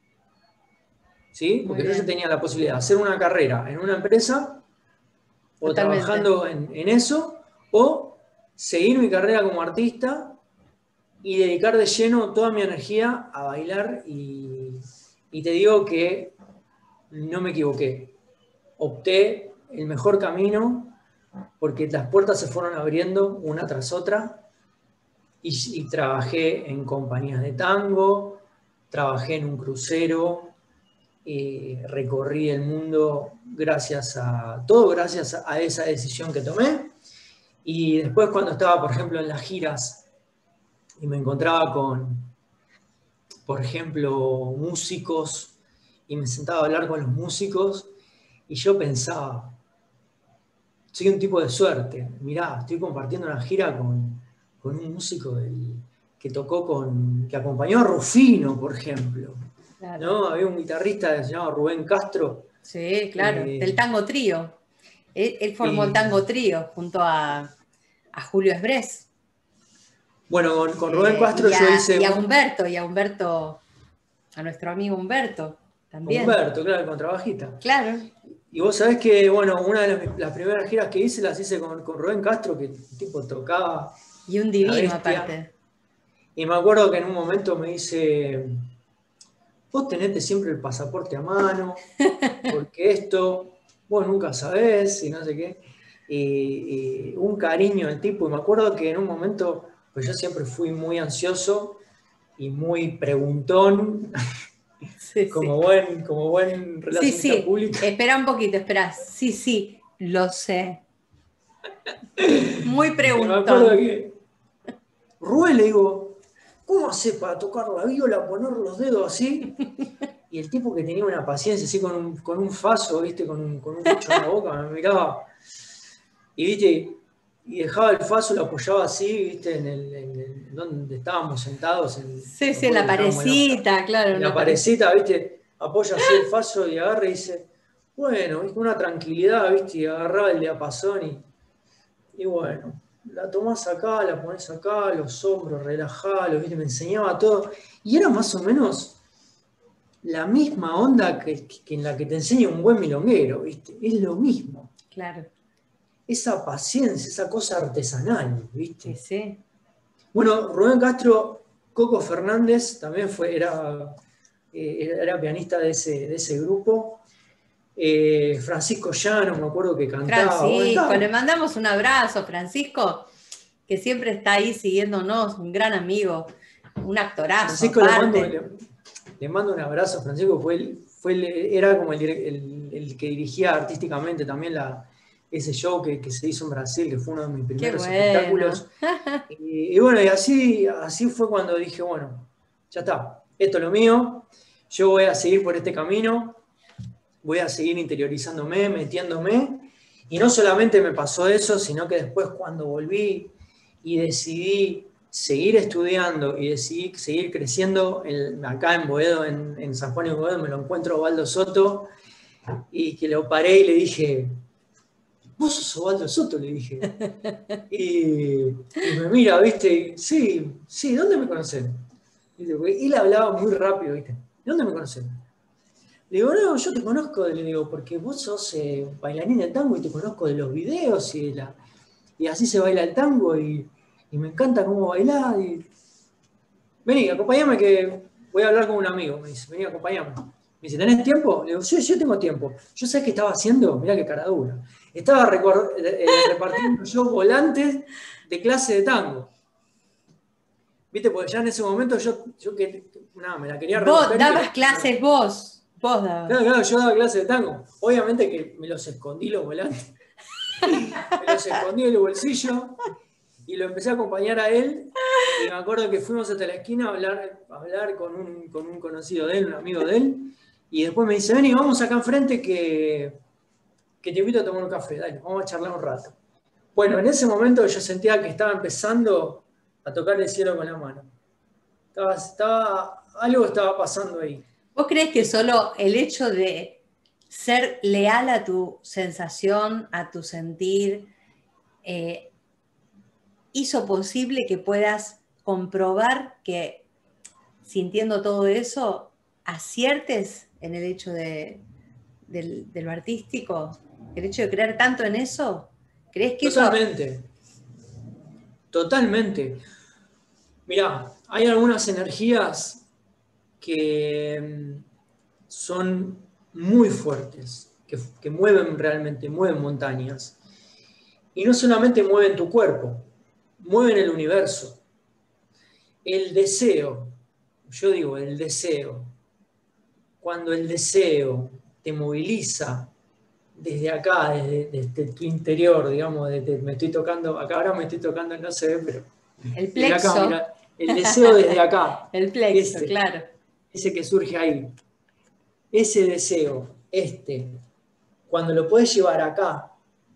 ¿Sí? Porque yo ya tenía la posibilidad de hacer una carrera en una empresa o Totalmente. trabajando en, en eso, o seguir mi carrera como artista y dedicar de lleno toda mi energía a bailar y, y te digo que no me equivoqué. Opté el mejor camino porque las puertas se fueron abriendo una tras otra y, y trabajé en compañías de tango, trabajé en un crucero, eh, recorrí el mundo gracias a todo, gracias a esa decisión que tomé. Y después cuando estaba, por ejemplo, en las giras y me encontraba con, por ejemplo, músicos y me sentaba a hablar con los músicos y yo pensaba, soy un tipo de suerte, mirá, estoy compartiendo una gira con, con un músico del, que tocó con, que acompañó a Rufino, por ejemplo. Claro. ¿No? Había un guitarrista que se llamaba Rubén Castro. Sí, claro, eh, del Tango Trío. Él, él formó y, el Tango Trío junto a, a Julio Esbrés. Bueno, con, con Rubén Castro eh, a, yo hice... Y a Humberto, y a Humberto, a nuestro amigo Humberto también. Humberto, claro, el contrabajista. Claro. Y vos sabés que, bueno, una de las, las primeras giras que hice las hice con, con Rubén Castro, que el tipo tocaba... Y un divino aparte. Y me acuerdo que en un momento me dice, vos tenete siempre el pasaporte a mano, porque esto, vos nunca sabés, y no sé qué. Y, y un cariño al tipo. Y me acuerdo que en un momento, pues yo siempre fui muy ansioso y muy preguntón, sí, como, sí. Buen, como buen relacionista sí, sí. público. Espera un poquito, espera. Sí, sí, lo sé. Muy preguntón. Me acuerdo que Rubén le digo, ¿cómo hace para tocar la viola, poner los dedos así? Y el tipo que tenía una paciencia así con un, con un faso, ¿viste? Con un, con un bicho en la boca, me miraba. Y, ¿viste? Y dejaba el faso, lo apoyaba así, ¿viste? En, el, en, el, donde estábamos sentados. En, sí, sí, en la parecita, en, claro. En la parecita, ¿viste? Apoya así el faso y agarra y dice, bueno, con una tranquilidad, ¿viste? Y agarraba el diapasón y, y bueno, la tomás acá, la ponés acá, los hombros, relajalos, ¿viste? Me enseñaba todo. Y era más o menos la misma onda que, que en la que te enseña un buen milonguero, ¿viste? Es lo mismo. Claro. Esa paciencia, esa cosa artesanal, ¿viste? Sí, sí. Bueno, Rubén Castro, Coco Fernández también fue, era, eh, era pianista de ese, de ese grupo. Eh, Francisco Llano, me acuerdo que cantaba. Francisco, bueno, le mandamos un abrazo, Francisco, que siempre está ahí siguiéndonos, un gran amigo, un actorazo. Francisco le mando, le, le mando un abrazo, Francisco fue, el, fue el, era como el, el, el que dirigía artísticamente también la, ese show que, que se hizo en Brasil, que fue uno de mis primeros bueno. espectáculos. y, y bueno, y así, así fue cuando dije, bueno, ya está, esto es lo mío, yo voy a seguir por este camino, voy a seguir interiorizándome, metiéndome, y no solamente me pasó eso, sino que después cuando volví y decidí seguir estudiando y decidí seguir creciendo, el, acá en Boedo, en, en San Juan de Boedo, me lo encuentro Osvaldo Soto, y que lo paré y le dije, vos sos Osvaldo Soto, le dije. Y, y me mira, ¿viste? Sí, sí, ¿dónde me conocen? Y él hablaba muy rápido, ¿viste? ¿Dónde me conocen? Le digo, no, yo te conozco, le digo, porque vos sos eh, bailarín de tango y te conozco de los videos y, de la, y así se baila el tango y, y me encanta cómo bailás. Y... Vení, acompáñame que voy a hablar con un amigo. Me dice, vení, acompáñame. Me dice, ¿tenés tiempo? Le digo, sí, yo tengo tiempo. Yo sé qué estaba haciendo, mirá qué cara dura. Estaba eh, repartiendo yo volantes de clase de tango. ¿Viste? Porque ya en ese momento yo, yo que, nada, me la quería recoger. Vos dabas que, clases, vos. Vos dabas. Claro, claro, yo daba clases de tango. Obviamente que me los escondí los volantes. Me los escondí en el bolsillo y lo empecé a acompañar a él. Y me acuerdo que fuimos hasta la esquina a hablar, a hablar con, un, con un conocido de él, un amigo de él. Y después me dice, vení, vamos acá enfrente que, que te invito a tomar un café. Dale, vamos a charlar un rato. Bueno, en ese momento yo sentía que estaba empezando a tocar el cielo con la mano. Estaba, estaba, algo estaba pasando ahí. ¿Vos crees que solo el hecho de ser leal a tu sensación, a tu sentir, eh, hizo posible que puedas comprobar que, sintiendo todo eso, aciertes en el hecho de, de, de lo artístico? ¿El hecho de creer tanto en eso? ¿Crees que Totalmente. eso... Totalmente. Mirá, hay algunas energías que son muy fuertes, que, que mueven realmente, mueven montañas. Y no solamente mueven tu cuerpo, mueven el universo. El deseo, yo digo el deseo, cuando el deseo te moviliza desde acá, desde, desde tu interior, digamos, desde, me estoy tocando, acá ahora me estoy tocando, no se ve, pero... El plexo. Acá, mira, el deseo desde acá. El plexo, ese, claro. Ese que surge ahí. Ese deseo, este, cuando lo puedes llevar acá,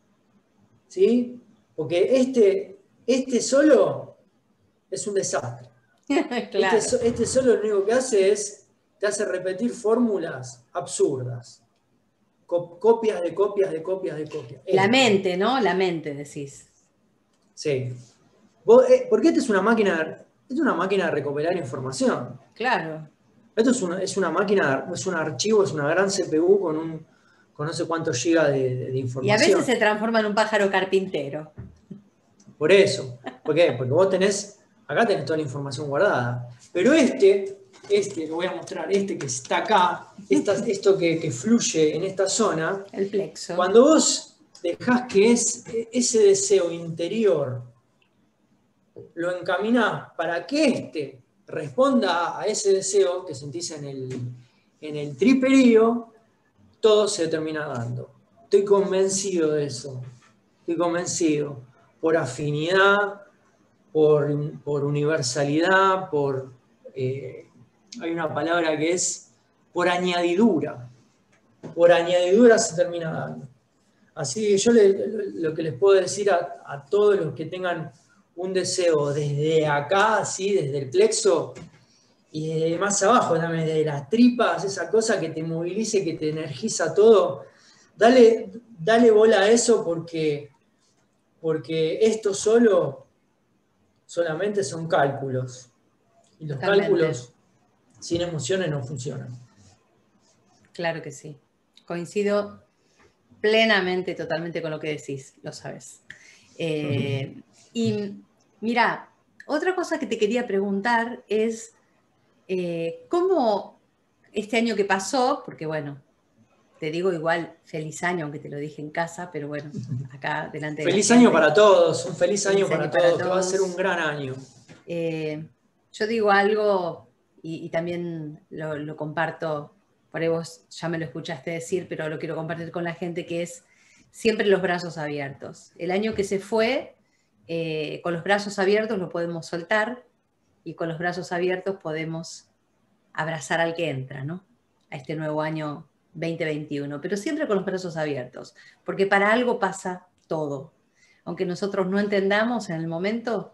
¿sí? Porque este, este solo es un desastre. Claro. este, este solo lo único que hace es, te hace repetir fórmulas absurdas. Copias de copias de copias de copias. La mente, ¿no? La mente, decís. Sí. Vos, eh, porque esta es una máquina, es una máquina de recopilar información. Claro. Esto es una, es una máquina, es un archivo, es una gran C P U con, un, con no sé cuántos gigas de, de, de información. Y a veces se transforma en un pájaro carpintero. Por eso. ¿Por qué? Porque vos tenés, acá tenés toda la información guardada. Pero este... Este, lo voy a mostrar, este que está acá, esta, esto que, que fluye en esta zona. El plexo. Cuando vos dejás que es, ese deseo interior lo encaminás para que este responda a ese deseo que sentís en el, en el triperío, todo se termina dando. Estoy convencido de eso. Estoy convencido. Por afinidad, por, por universalidad, por... Eh, hay una palabra que es por añadidura. Por añadidura se termina dando. Así que yo le, lo que les puedo decir a, a todos los que tengan un deseo desde acá, así, desde el plexo, y desde más abajo también, desde las tripas, esa cosa que te movilice, que te energiza todo, dale, dale bola a eso porque, porque esto solo solamente son cálculos. Y los Totalmente. cálculos sin emociones no funcionan. Claro que sí. Coincido plenamente, totalmente con lo que decís, lo sabes. Eh, uh-huh. Y mira, otra cosa que te quería preguntar es, eh, ¿cómo este año que pasó, porque bueno, te digo igual feliz año, aunque te lo dije en casa, pero bueno, acá delante de Feliz año para todos, un feliz año, feliz año para, para todos, todos, que va a ser un gran año. Eh, yo digo algo... Y, y también lo, lo comparto, por ahí vos ya me lo escuchaste decir, pero lo quiero compartir con la gente, que es siempre los brazos abiertos. El año que se fue, eh, con los brazos abiertos lo podemos soltar y con los brazos abiertos podemos abrazar al que entra, ¿no? A este nuevo año veinte veintiuno, pero siempre con los brazos abiertos, porque para algo pasa todo. Aunque nosotros no entendamos en el momento,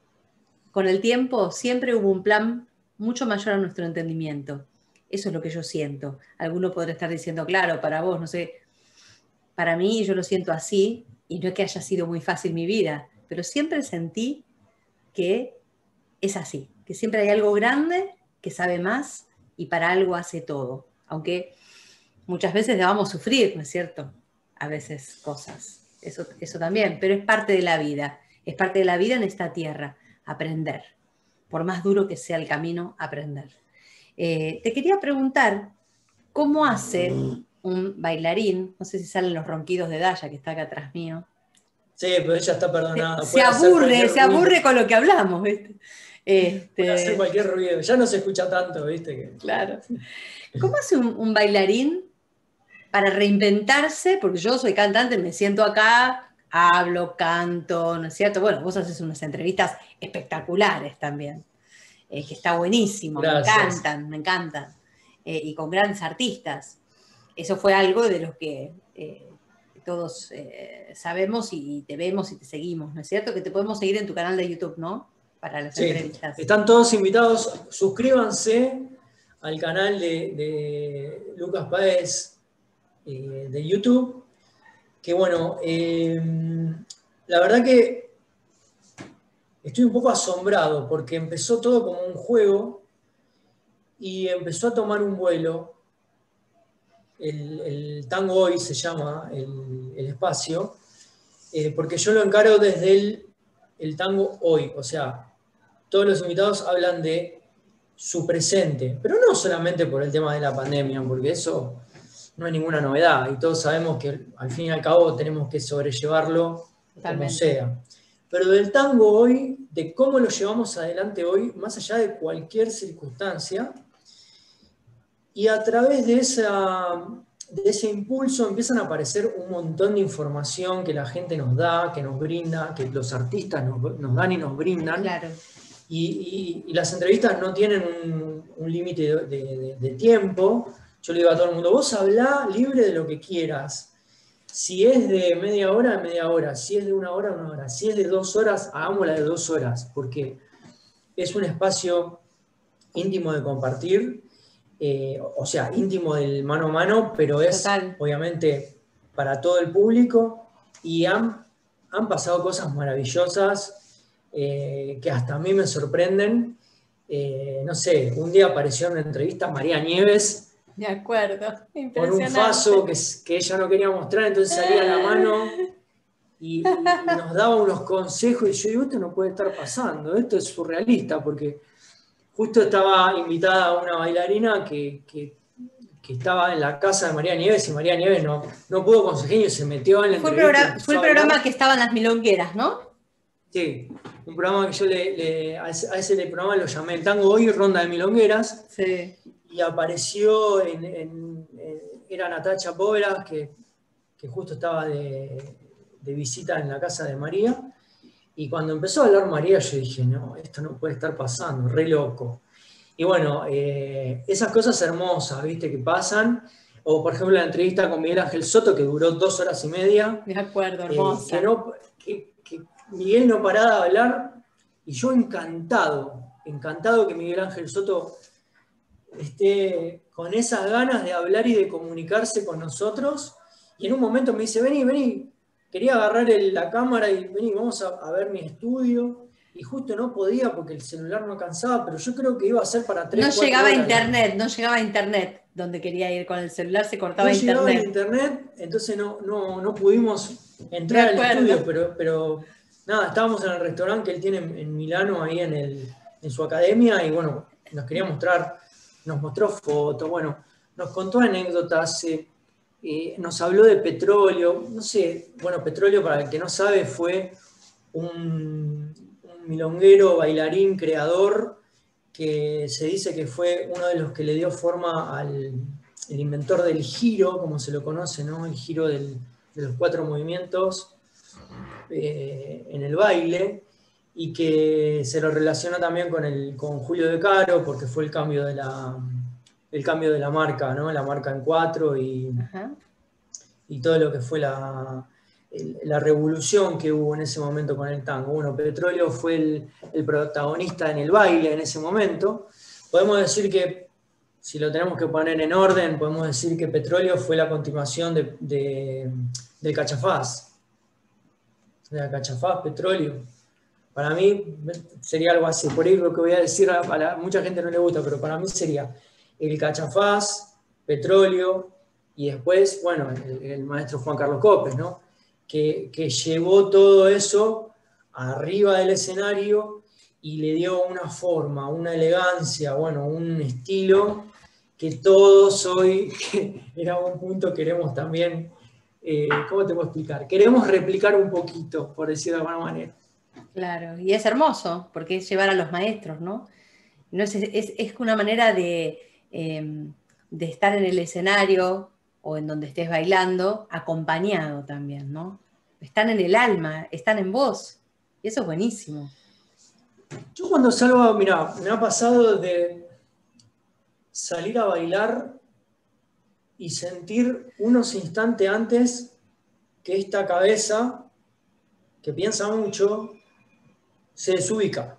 con el tiempo siempre hubo un plan mucho mayor a nuestro entendimiento. Eso es lo que yo siento. Alguno podrá estar diciendo, claro, para vos, no sé, para mí yo lo siento así, y no es que haya sido muy fácil mi vida, pero siempre sentí que es así, que siempre hay algo grande que sabe más y para algo hace todo. Aunque muchas veces debamos sufrir, ¿no es cierto? A veces cosas. Eso, eso también, pero es parte de la vida. Es parte de la vida en esta tierra, aprender. Por más duro que sea el camino, aprender. Eh, te quería preguntar, ¿cómo hace un bailarín? No sé si salen los ronquidos de Daya, que está acá atrás mío. Sí, pero ella está perdonada. Se, se aburre, se aburre ruido. Con lo que hablamos, ¿viste? Este... Puede hacer cualquier ruido, ya no se escucha tanto, ¿viste? Que... Claro. ¿Cómo hace un, un bailarín para reinventarse? Porque yo soy cantante, me siento acá... hablo, canto, ¿no es cierto? Bueno, vos haces unas entrevistas espectaculares también, eh, que está buenísimo, Gracias. me encantan, me encantan, eh, y con grandes artistas. Eso fue algo de lo que eh, todos eh, sabemos y te vemos y te seguimos, ¿no es cierto? Que te podemos seguir en tu canal de YouTube, ¿no? Para las sí, entrevistas. Están todos invitados, suscríbanse al canal de, de Lucas Páez eh, de YouTube. Que bueno, eh, la verdad que estoy un poco asombrado porque empezó todo como un juego y empezó a tomar un vuelo. El, el Tango Hoy se llama el, el espacio, eh, porque yo lo encaro desde el, el Tango Hoy. O sea, todos los invitados hablan de su presente, pero no solamente por el tema de la pandemia, porque eso... no hay ninguna novedad y todos sabemos que al fin y al cabo tenemos que sobrellevarlo como sea. Pero del tango hoy, de cómo lo llevamos adelante hoy, más allá de cualquier circunstancia, y a través de, esa, de ese impulso empiezan a aparecer un montón de información que la gente nos da, que nos brinda, que los artistas nos, nos dan y nos brindan. Claro. Y, y, y las entrevistas no tienen un, un límite de, de, de tiempo. Yo le digo a todo el mundo, vos hablá libre de lo que quieras. Si es de media hora, media hora. Si es de una hora, una hora. Si es de dos horas, hagámosla de dos horas. Porque es un espacio íntimo de compartir. Eh, o sea, íntimo del mano a mano, pero es Total. Obviamente para todo el público. Y han, han pasado cosas maravillosas eh, que hasta a mí me sorprenden. Eh, no sé, un día apareció en una entrevista María Nieves. De acuerdo, con un faso que, que ella no quería mostrar, entonces salía a la mano y, y nos daba unos consejos y yo digo, esto no puede estar pasando, esto es surrealista, porque justo estaba invitada una bailarina que, que, que estaba en la casa de María Nieves y María Nieves no, no pudo con su genio y se metió en la fue entrevista. Programa, fue el programa que estaban las milongueras, ¿no? Sí, un programa que yo le, le, a ese, a ese programa lo llamé El Tango Hoy, Ronda de Milongueras. Sí. Y apareció, en, en, en, era Natacha Povera, que, que justo estaba de, de visita en la casa de María. Y cuando empezó a hablar María, yo dije, no, esto no puede estar pasando, re loco. Y bueno, eh, esas cosas hermosas, ¿viste? Que pasan. O, por ejemplo, la entrevista con Miguel Ángel Soto, que duró dos horas y media. De acuerdo, hermosa. Eh, que, no, que, que Miguel no paraba de hablar. Y yo encantado, encantado que Miguel Ángel Soto esté con esas ganas de hablar y de comunicarse con nosotros, y en un momento me dice, vení, vení, quería agarrar el, la cámara y vení, vamos a, a ver mi estudio, y justo no podía porque el celular no alcanzaba, pero yo creo que iba a ser para tres, No llegaba a horas. internet, no llegaba a internet, donde quería ir con el celular se cortaba no internet. No llegaba a internet, entonces no, no, no pudimos entrar al estudio, pero, pero nada, estábamos en el restaurante que él tiene en, en Milano, ahí en, el, en su academia, y bueno, nos quería mostrar. Nos mostró fotos, bueno, nos contó anécdotas, eh, eh, nos habló de petróleo, no sé, bueno, petróleo para el que no sabe fue un, un milonguero, bailarín, creador, que se dice que fue uno de los que le dio forma al el inventor del giro, como se lo conoce, ¿no? El giro del, de los cuatro movimientos eh, en el baile. Y que se lo relaciona también con, el, con Julio De Caro, porque fue el cambio de la, el cambio de la marca, ¿no? La marca en cuatro y, y todo lo que fue la, el, la revolución que hubo en ese momento con el tango. Bueno, Petróleo fue el, el protagonista en el baile en ese momento. Podemos decir que, si lo tenemos que poner en orden, podemos decir que Petróleo fue la continuación de, de, del Cachafaz. De la Cachafaz, Petróleo. Para mí sería algo así, por ahí lo que voy a decir a, la, a mucha gente no le gusta, pero para mí sería el Cachafaz, Petróleo, y después, bueno, el, el maestro Juan Carlos Copes, ¿no? Que, que llevó todo eso arriba del escenario y le dio una forma, una elegancia, bueno, un estilo que todos hoy, en algún punto queremos también, eh, ¿cómo te puedo explicar? Queremos replicar un poquito, por decirlo de alguna manera. Claro, y es hermoso, porque es llevar a los maestros, ¿no? no es, es, es una manera de, eh, de estar en el escenario o en donde estés bailando, acompañado también, ¿no? Están en el alma, están en vos, y eso es buenísimo. Yo cuando salgo, mira, me ha pasado de salir a bailar y sentir unos instantes antes que esta cabeza, que piensa mucho, se desubica.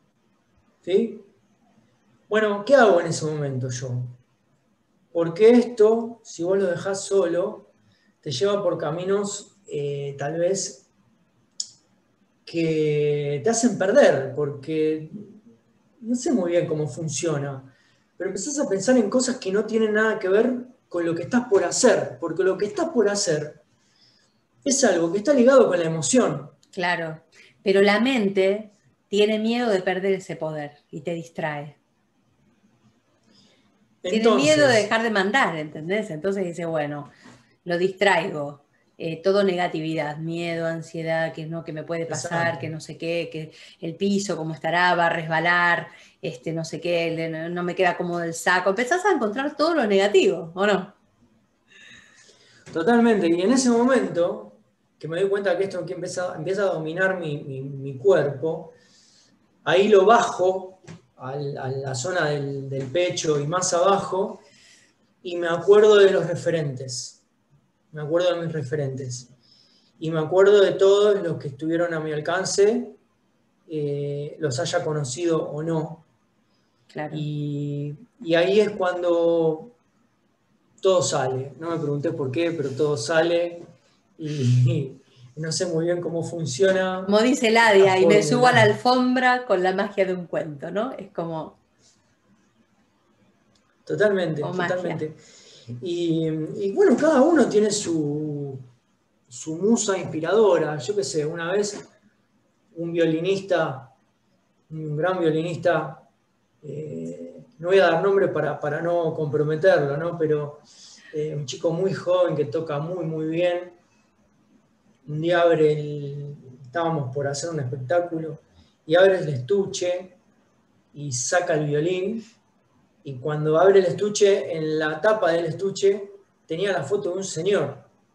¿Sí? Bueno, ¿qué hago en ese momento yo? Porque esto, si vos lo dejás solo, te lleva por caminos eh, tal vez que te hacen perder, porque no sé muy bien cómo funciona, pero empezás a pensar en cosas que no tienen nada que ver con lo que estás por hacer, porque lo que estás por hacer es algo que está ligado con la emoción. Claro, pero la mente tiene miedo de perder ese poder y te distrae. Tiene Entonces, miedo de dejar de mandar, ¿entendés? Entonces dice, bueno, lo distraigo. Eh, todo negatividad, miedo, ansiedad, que no, que me puede pasar, exacto. que no sé qué, que el piso cómo estará, va a resbalar, este, no sé qué, le- no, no me queda cómodo el saco. Empezás a encontrar todo lo negativo, ¿o no? Totalmente. Y en ese momento, que me doy cuenta que esto que empieza, empieza a dominar mi, mi- mi cuerpo, ahí lo bajo al- a la zona del, del pecho y más abajo, y me acuerdo de los referentes. Me acuerdo de mis referentes. Y me acuerdo de todos los que estuvieron a mi alcance, eh, los haya conocido o no. Claro. Y, y ahí es cuando todo sale. No me pregunté por qué, pero todo sale. Y, y no sé muy bien cómo funciona Como dice la Ladia, y me subo a la fórmula. alfombra con la magia de un cuento, ¿no? Es como, Totalmente, como magia. totalmente. Y, y bueno, cada uno tiene su, su musa inspiradora. Yo qué sé, una vez un violinista, un gran violinista, eh, no voy a dar nombre para, para no comprometerlo, ¿no? Pero eh, un chico muy joven que toca muy, muy bien. Un día abre el, estábamos por hacer un espectáculo y abre el estuche y saca el violín, y cuando abre el estuche, en la tapa del estuche tenía la foto de un señor.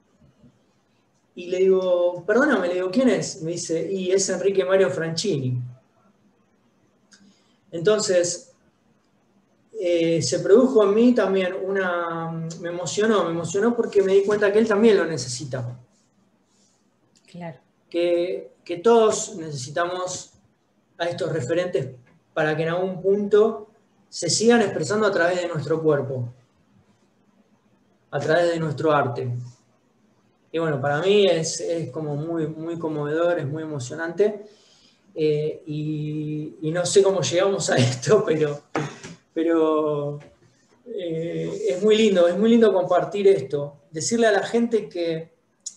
Y le digo, perdóname, le digo, ¿quién es? Me dice, y es Enrique Mario Franchini. Entonces, eh, se produjo en mí también una... Me emocionó, me emocionó porque me di cuenta que él también lo necesita. Claro. Que, que todos necesitamos a estos referentes para que en algún punto se sigan expresando a través de nuestro cuerpo, a través de nuestro arte. Y bueno, para mí es, es como muy, muy conmovedor, es muy emocionante. Eh, y, y no sé cómo llegamos a esto, pero, pero eh, es muy lindo, es muy lindo compartir esto. Decirle a la gente que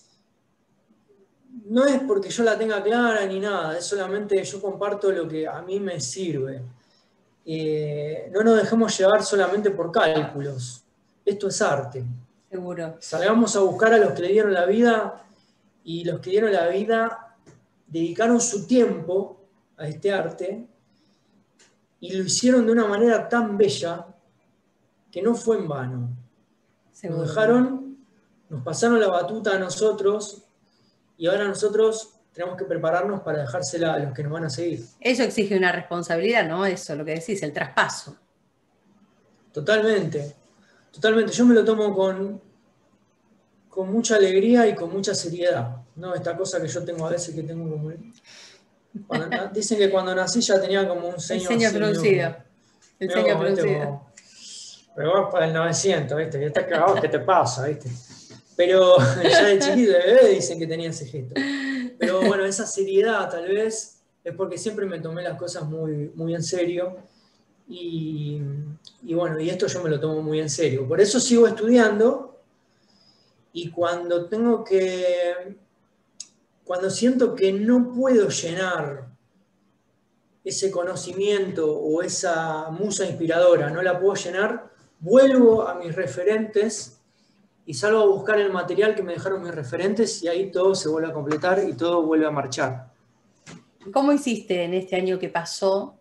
no es porque yo la tenga clara ni nada, es solamente yo comparto lo que a mí me sirve. Eh, no nos dejemos llevar solamente por cálculos. Esto es arte. Seguro. Salgamos a buscar a los que le dieron la vida, y los que dieron la vida dedicaron su tiempo a este arte y lo hicieron de una manera tan bella que no fue en vano. Seguro. Nos dejaron, nos pasaron la batuta a nosotros, y ahora nosotros tenemos que prepararnos para dejársela a los que nos van a seguir. Eso exige una responsabilidad, ¿no? Eso, lo que decís, el traspaso. Totalmente, totalmente. Yo me lo tomo con, con mucha alegría y con mucha seriedad, ¿no? Esta cosa que yo tengo a veces que tengo como... Cuando, dicen que cuando nací ya tenía como un ceño, el ceño así, fruncido. Como, el ceño como, ¿viste? fruncido. Como, pero vos para el novecientos, ¿viste? Que estás cagado, ¿qué te pasa, viste? Pero ya de chiquito, de bebé, dicen que tenía ese gesto. Pero bueno, esa seriedad tal vez es porque siempre me tomé las cosas muy, muy en serio. Y, y bueno, y esto yo me lo tomo muy en serio. Por eso sigo estudiando, y cuando tengo que, cuando siento que no puedo llenar ese conocimiento o esa musa inspiradora, no la puedo llenar, vuelvo a mis referentes y salgo a buscar el material que me dejaron mis referentes, y ahí todo se vuelve a completar y todo vuelve a marchar. ¿Cómo hiciste en este año que pasó?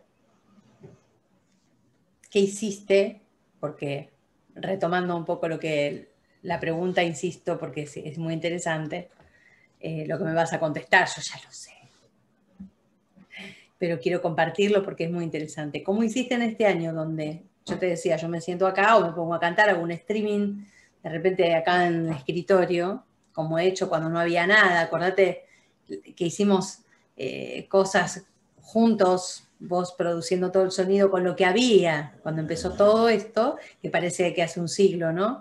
¿Qué hiciste? Porque retomando un poco lo que la pregunta, insisto, porque es, es muy interesante, eh, lo que me vas a contestar, yo ya lo sé. Pero quiero compartirlo porque es muy interesante. ¿Cómo hiciste en este año donde yo te decía, yo me siento acá o me pongo a cantar, hago un streaming, de repente acá en el escritorio, como he hecho cuando no había nada? Acordate que hicimos eh, cosas juntos, vos produciendo todo el sonido con lo que había, cuando empezó todo esto, que parece que hace un siglo, ¿no?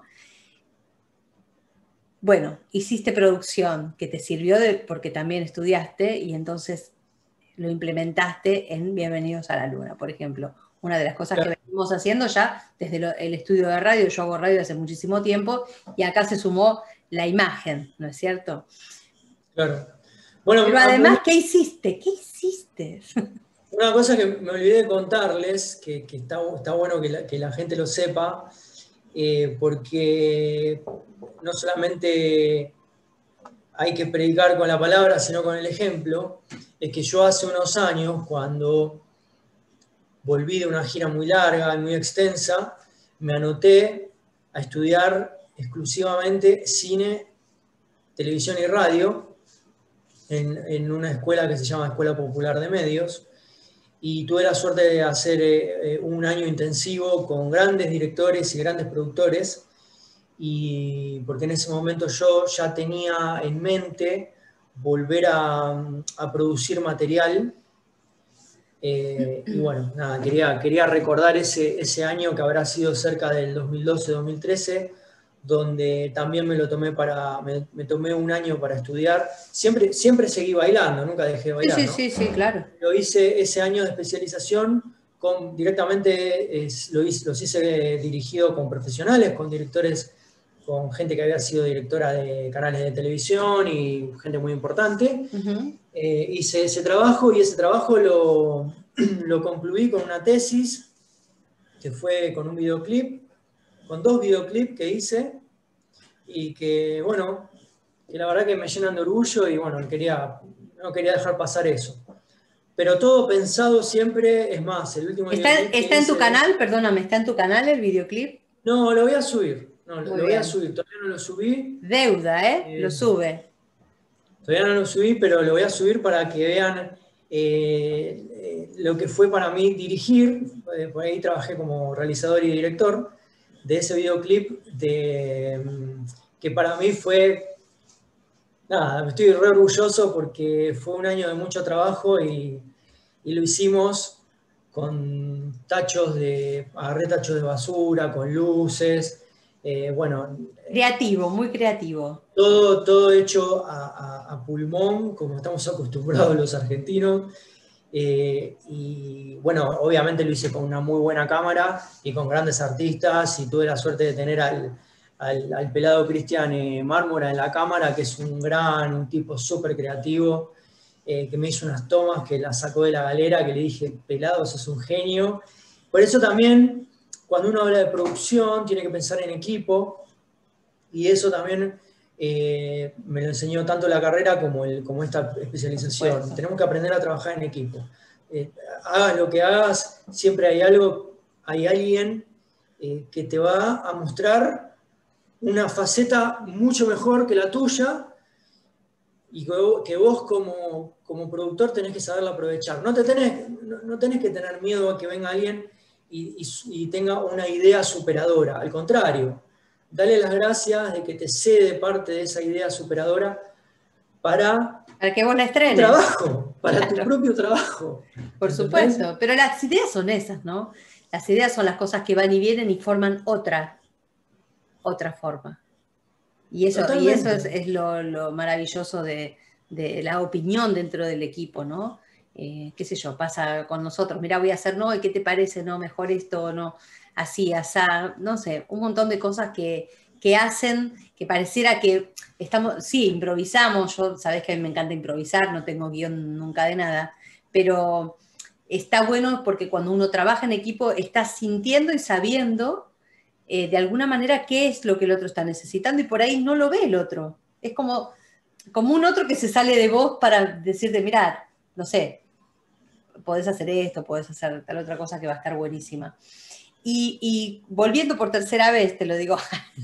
Bueno, hiciste producción que te sirvió de, porque también estudiaste, y entonces lo implementaste en Bienvenidos a la Luna, por ejemplo. Una de las cosas claro. que venimos haciendo ya desde lo, el estudio de radio, yo hago radio hace muchísimo tiempo, y acá se sumó la imagen, ¿no es cierto? Claro. Bueno, pero además, ¿qué hiciste? ¿Qué hiciste? Una cosa que me olvidé de contarles, que, que está, está bueno que la, que la gente lo sepa, eh, porque no solamente hay que predicar con la palabra, sino con el ejemplo, es que yo hace unos años, cuando volví de una gira muy larga y muy extensa, me anoté a estudiar exclusivamente cine, televisión y radio en, en una escuela que se llama Escuela Popular de Medios, y tuve la suerte de hacer eh, un año intensivo con grandes directores y grandes productores, y porque en ese momento yo ya tenía en mente volver a, a producir material. Eh, y bueno, nada, quería, quería recordar ese, ese año que habrá sido cerca del dos mil doce dos mil trece, donde también me lo tomé para, me, me tomé un año para estudiar. Siempre, siempre seguí bailando, nunca dejé de bailar, Sí, ¿no? sí, sí, sí, claro. Lo hice ese año de especialización, con, directamente es, lo hice, los hice dirigido con profesionales, con directores, con gente que había sido directora de canales de televisión y gente muy importante. Uh-huh. Eh, hice ese trabajo y ese trabajo lo, lo concluí con una tesis que fue con un videoclip, con dos videoclips que hice y que, bueno, que la verdad que me llenan de orgullo y, bueno, quería, no quería dejar pasar eso. Pero todo pensado siempre, es más, el último ¿Está, videoclip está que en tu hice, canal? Perdóname, ¿está en tu canal el videoclip? No, lo voy a subir. No, Muy lo voy bien. a subir, todavía no lo subí. Deuda, ¿eh? Eh, Lo sube. Todavía no lo subí, pero lo voy a subir para que vean eh, eh, lo que fue para mí dirigir. Eh, por ahí trabajé como realizador y director de ese videoclip, de, que para mí fue, nada, estoy re orgulloso porque fue un año de mucho trabajo y, y lo hicimos con tachos de, agarré tachos de basura, con luces, eh, bueno. Creativo, muy creativo. Todo, todo hecho a, a, a pulmón, como estamos acostumbrados los argentinos. Eh, y bueno, obviamente lo hice con una muy buena cámara y con grandes artistas, y tuve la suerte de tener al, al, al pelado Cristian eh, Mármora en la cámara, que es un gran, un tipo súper creativo, eh, que me hizo unas tomas que las sacó de la galera, que le dije, pelado, sos un genio. Por eso también, cuando uno habla de producción, tiene que pensar en equipo. Y eso también eh, me lo enseñó tanto la carrera como, el, como esta especialización. Bueno. Tenemos que aprender a trabajar en equipo. Eh, hagas lo que hagas, siempre hay algo, hay alguien eh, que te va a mostrar una faceta mucho mejor que la tuya y que, que vos como, como productor tenés que saberla aprovechar. No, te tenés, no, no tenés que tener miedo a que venga alguien y, y, y tenga una idea superadora. Al contrario, dale las gracias de que te cede parte de esa idea superadora para, para que vos la estrenes. Tu trabajo, para claro. Tu propio trabajo. Por supuesto, pero las ideas son esas, ¿no? Las ideas son las cosas que van y vienen y forman otra, otra forma. Y eso, y eso es, es lo, lo maravilloso de, de la opinión dentro del equipo, ¿no? Eh, qué sé yo, pasa con nosotros, mirá, voy a hacer, no, ¿qué te parece? No, mejor esto o no. Así, asá, no sé, un montón de cosas que, que hacen que pareciera que estamos, sí, improvisamos, yo sabés que a mí me encanta improvisar, no tengo guión nunca de nada, pero está bueno porque cuando uno trabaja en equipo está sintiendo y sabiendo eh, de alguna manera qué es lo que el otro está necesitando y por ahí no lo ve el otro. Es como, como un otro que se sale de vos para decirte, mirá, no sé, podés hacer esto, podés hacer tal otra cosa que va a estar buenísima. Y, y volviendo por tercera vez, te lo digo.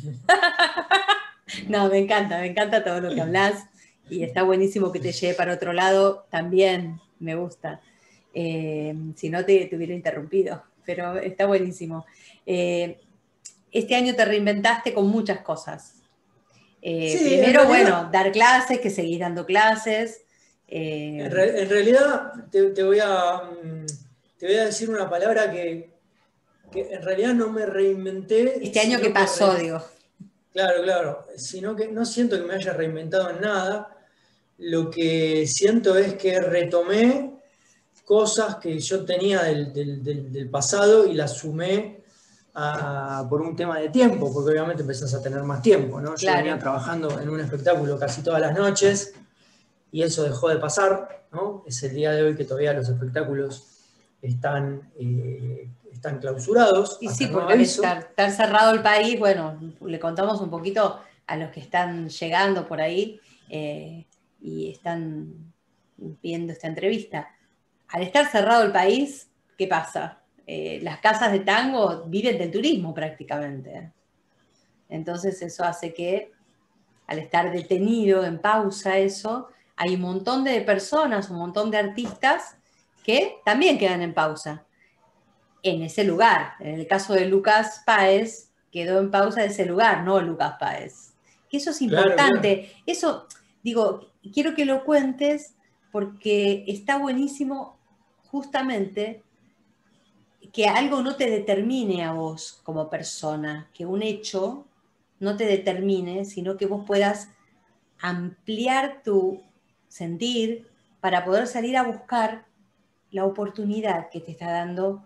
No, me encanta, me encanta todo lo que hablas y está buenísimo que te lleve para otro lado, también me gusta. Eh, si no te, te hubiera interrumpido, pero está buenísimo. Eh, este año te reinventaste con muchas cosas. Eh, sí, primero, bueno, dar clases, que seguís dando clases. Eh, en, re, en realidad, te, te, voy a, te voy a decir una palabra que... que en realidad no me reinventé. Este año que pasó, re... digo. Claro, claro, sino que no siento que me haya reinventado en nada. Lo que siento es que retomé cosas que yo tenía del, del, del, del pasado y las sumé a, por un tema de tiempo, porque obviamente empezás a tener más tiempo, ¿no? Yo claro. venía trabajando en un espectáculo casi todas las noches y eso dejó de pasar, ¿no? Es el día de hoy que todavía los espectáculos están, eh, están clausurados. Y sí, porque al estar, estar cerrado el país, bueno, le contamos un poquito a los que están llegando por ahí eh, y están viendo esta entrevista. Al estar cerrado el país, ¿qué pasa? Eh, las casas de tango viven del turismo prácticamente. Entonces eso hace que, al estar detenido, en pausa eso, hay un montón de personas, un montón de artistas que también quedan en pausa en ese lugar. En el caso de Lucas Páez, quedó en pausa ese lugar, no Lucas Páez. Que eso es importante. Claro, claro. Eso, digo, quiero que lo cuentes porque está buenísimo justamente que algo no te determine a vos como persona, que un hecho no te determine, sino que vos puedas ampliar tu sentir para poder salir a buscar la oportunidad que te está dando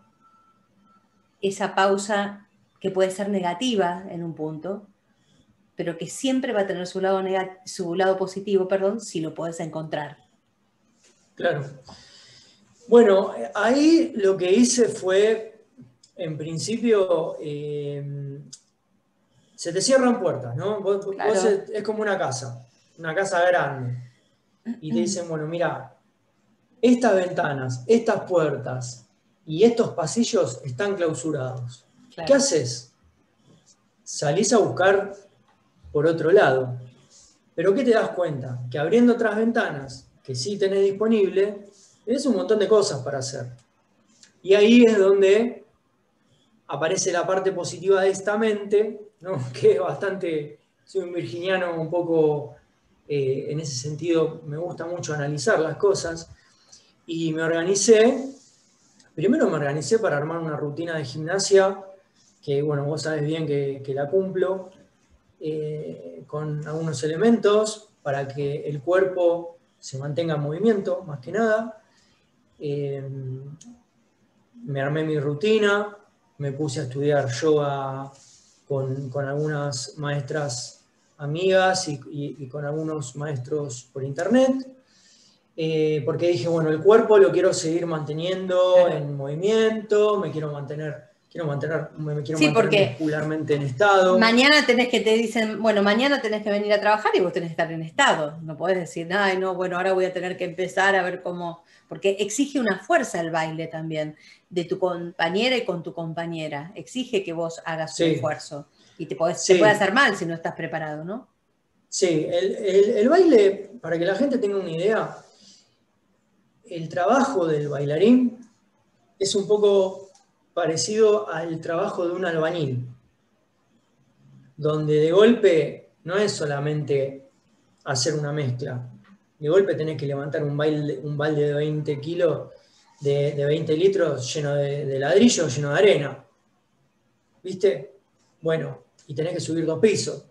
esa pausa que puede ser negativa en un punto, pero que siempre va a tener su lado, su lado positivo, perdón, si lo puedes encontrar. Claro. Bueno, ahí lo que hice fue, en principio, eh, se te cierran puertas, ¿no? Vos, claro. vos es, es como una casa, una casa grande. Y te dicen, bueno, mira, estas ventanas, estas puertas y estos pasillos están clausurados. Claro. ¿Qué haces? Salís a buscar por otro lado. Pero ¿qué te das cuenta? Que abriendo otras ventanas que sí tenés disponible, tenés un montón de cosas para hacer. Y ahí es donde aparece la parte positiva de esta mente, ¿no? Que es bastante, soy un virginiano un poco, eh, en ese sentido, me gusta mucho analizar las cosas, y me organicé, primero me organicé para armar una rutina de gimnasia, que bueno, vos sabés bien que, que la cumplo, eh, con algunos elementos para que el cuerpo se mantenga en movimiento, más que nada. Eh, me armé mi rutina, me puse a estudiar yoga con, con algunas maestras amigas y, y, y con algunos maestros por internet, eh, porque dije, bueno, el cuerpo lo quiero seguir manteniendo claro. en movimiento, me quiero mantener, quiero mantener, me quiero sí, mantener muscularmente en estado. Mañana tenés que, te dicen, bueno, mañana tenés que venir a trabajar y vos tenés que estar en estado, no podés decir, ay, no, bueno, ahora voy a tener que empezar a ver cómo, porque exige una fuerza el baile también, de tu compañera y con tu compañera, exige que vos hagas sí. un esfuerzo, y te, podés, sí. te puede hacer mal si no estás preparado, ¿no? Sí, el, el, el baile, para que la gente tenga una idea, el trabajo del bailarín es un poco parecido al trabajo de un albañil, donde de golpe no es solamente hacer una mezcla, de golpe tenés que levantar un, baile, un balde de veinte kilos, de, de veinte litros lleno de, de ladrillo, lleno de arena, ¿viste? Bueno, y tenés que subir dos pisos.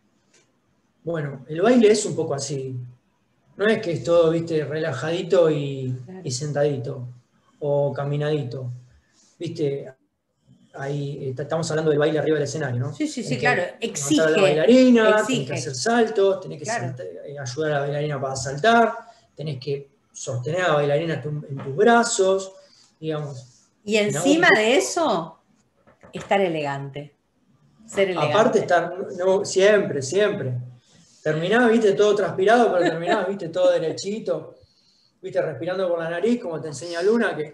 Bueno, el baile es un poco así. No es que es todo, viste, relajadito y, y sentadito, o caminadito. Viste, ahí estamos hablando del baile arriba del escenario, ¿no? Sí, sí, sí, tenés claro. Exige. A la bailarina, exige. tenés que hacer saltos, tenés que claro. saltar, ayudar a la bailarina para saltar, tenés que sostener a la bailarina en tus brazos, digamos. Y encima de eso, estar elegante. Ser elegante. Aparte, estar, no, siempre, siempre. Terminaba, viste, todo transpirado, pero terminaba, viste, todo derechito, viste, respirando por la nariz, como te enseña Luna, que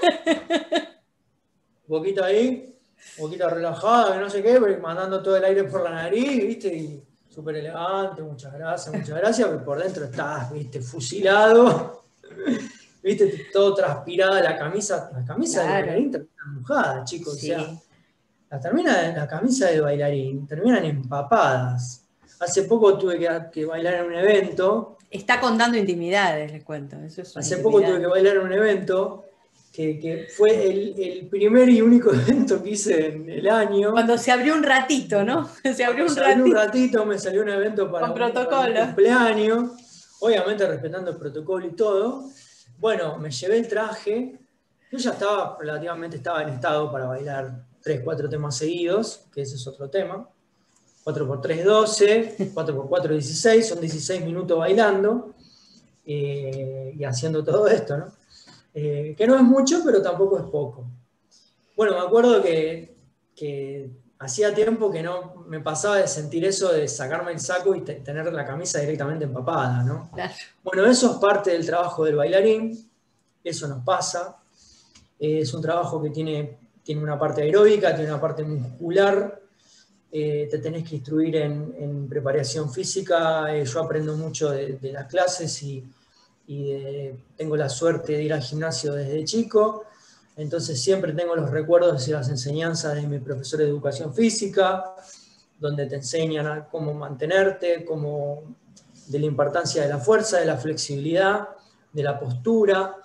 un poquito ahí, un poquito relajada, que no sé qué, pero mandando todo el aire por la nariz, viste, y súper elegante, muchas gracias, muchas gracias, pero por dentro estás, viste, fusilado, viste, todo transpirada, la camisa, la camisa claro. del bailarín termina mojada, chicos, sí. o sea, la, termina, la camisa del bailarín terminan empapadas. Hace poco tuve que, que bailar en un evento. Está contando intimidades, les cuento. Eso es Hace poco tuve que bailar en un evento que, que fue el, el primer y único evento que hice en el año. Cuando se abrió un ratito, ¿no? Se abrió un, se ratito. abrió un ratito, me salió un evento para, Con un, protocolo. para un cumpleaños, obviamente respetando el protocolo y todo. Bueno, me llevé el traje. Yo ya estaba, relativamente estaba en estado para bailar tres, cuatro temas seguidos, que ese es otro tema. cuatro por tres, doce, cuatro por cuatro, dieciséis, son dieciséis minutos bailando eh, y haciendo todo esto, ¿no? eh, que no es mucho, pero tampoco es poco. Bueno, me acuerdo que, que hacía tiempo que no me pasaba de sentir eso de sacarme el saco y te, tener la camisa directamente empapada, ¿no? Claro. Bueno, eso es parte del trabajo del bailarín, eso nos pasa. Eh, es un trabajo que tiene, tiene una parte aeróbica, tiene una parte muscular. Eh, te tenés que instruir en, en preparación física. Eh, yo aprendo mucho de, de las clases y, y de, tengo la suerte de ir al gimnasio desde chico. Entonces siempre tengo los recuerdos y las enseñanzas de mi profesor de educación física, donde te enseñan a cómo mantenerte, cómo, de la importancia de la fuerza, de la flexibilidad, de la postura.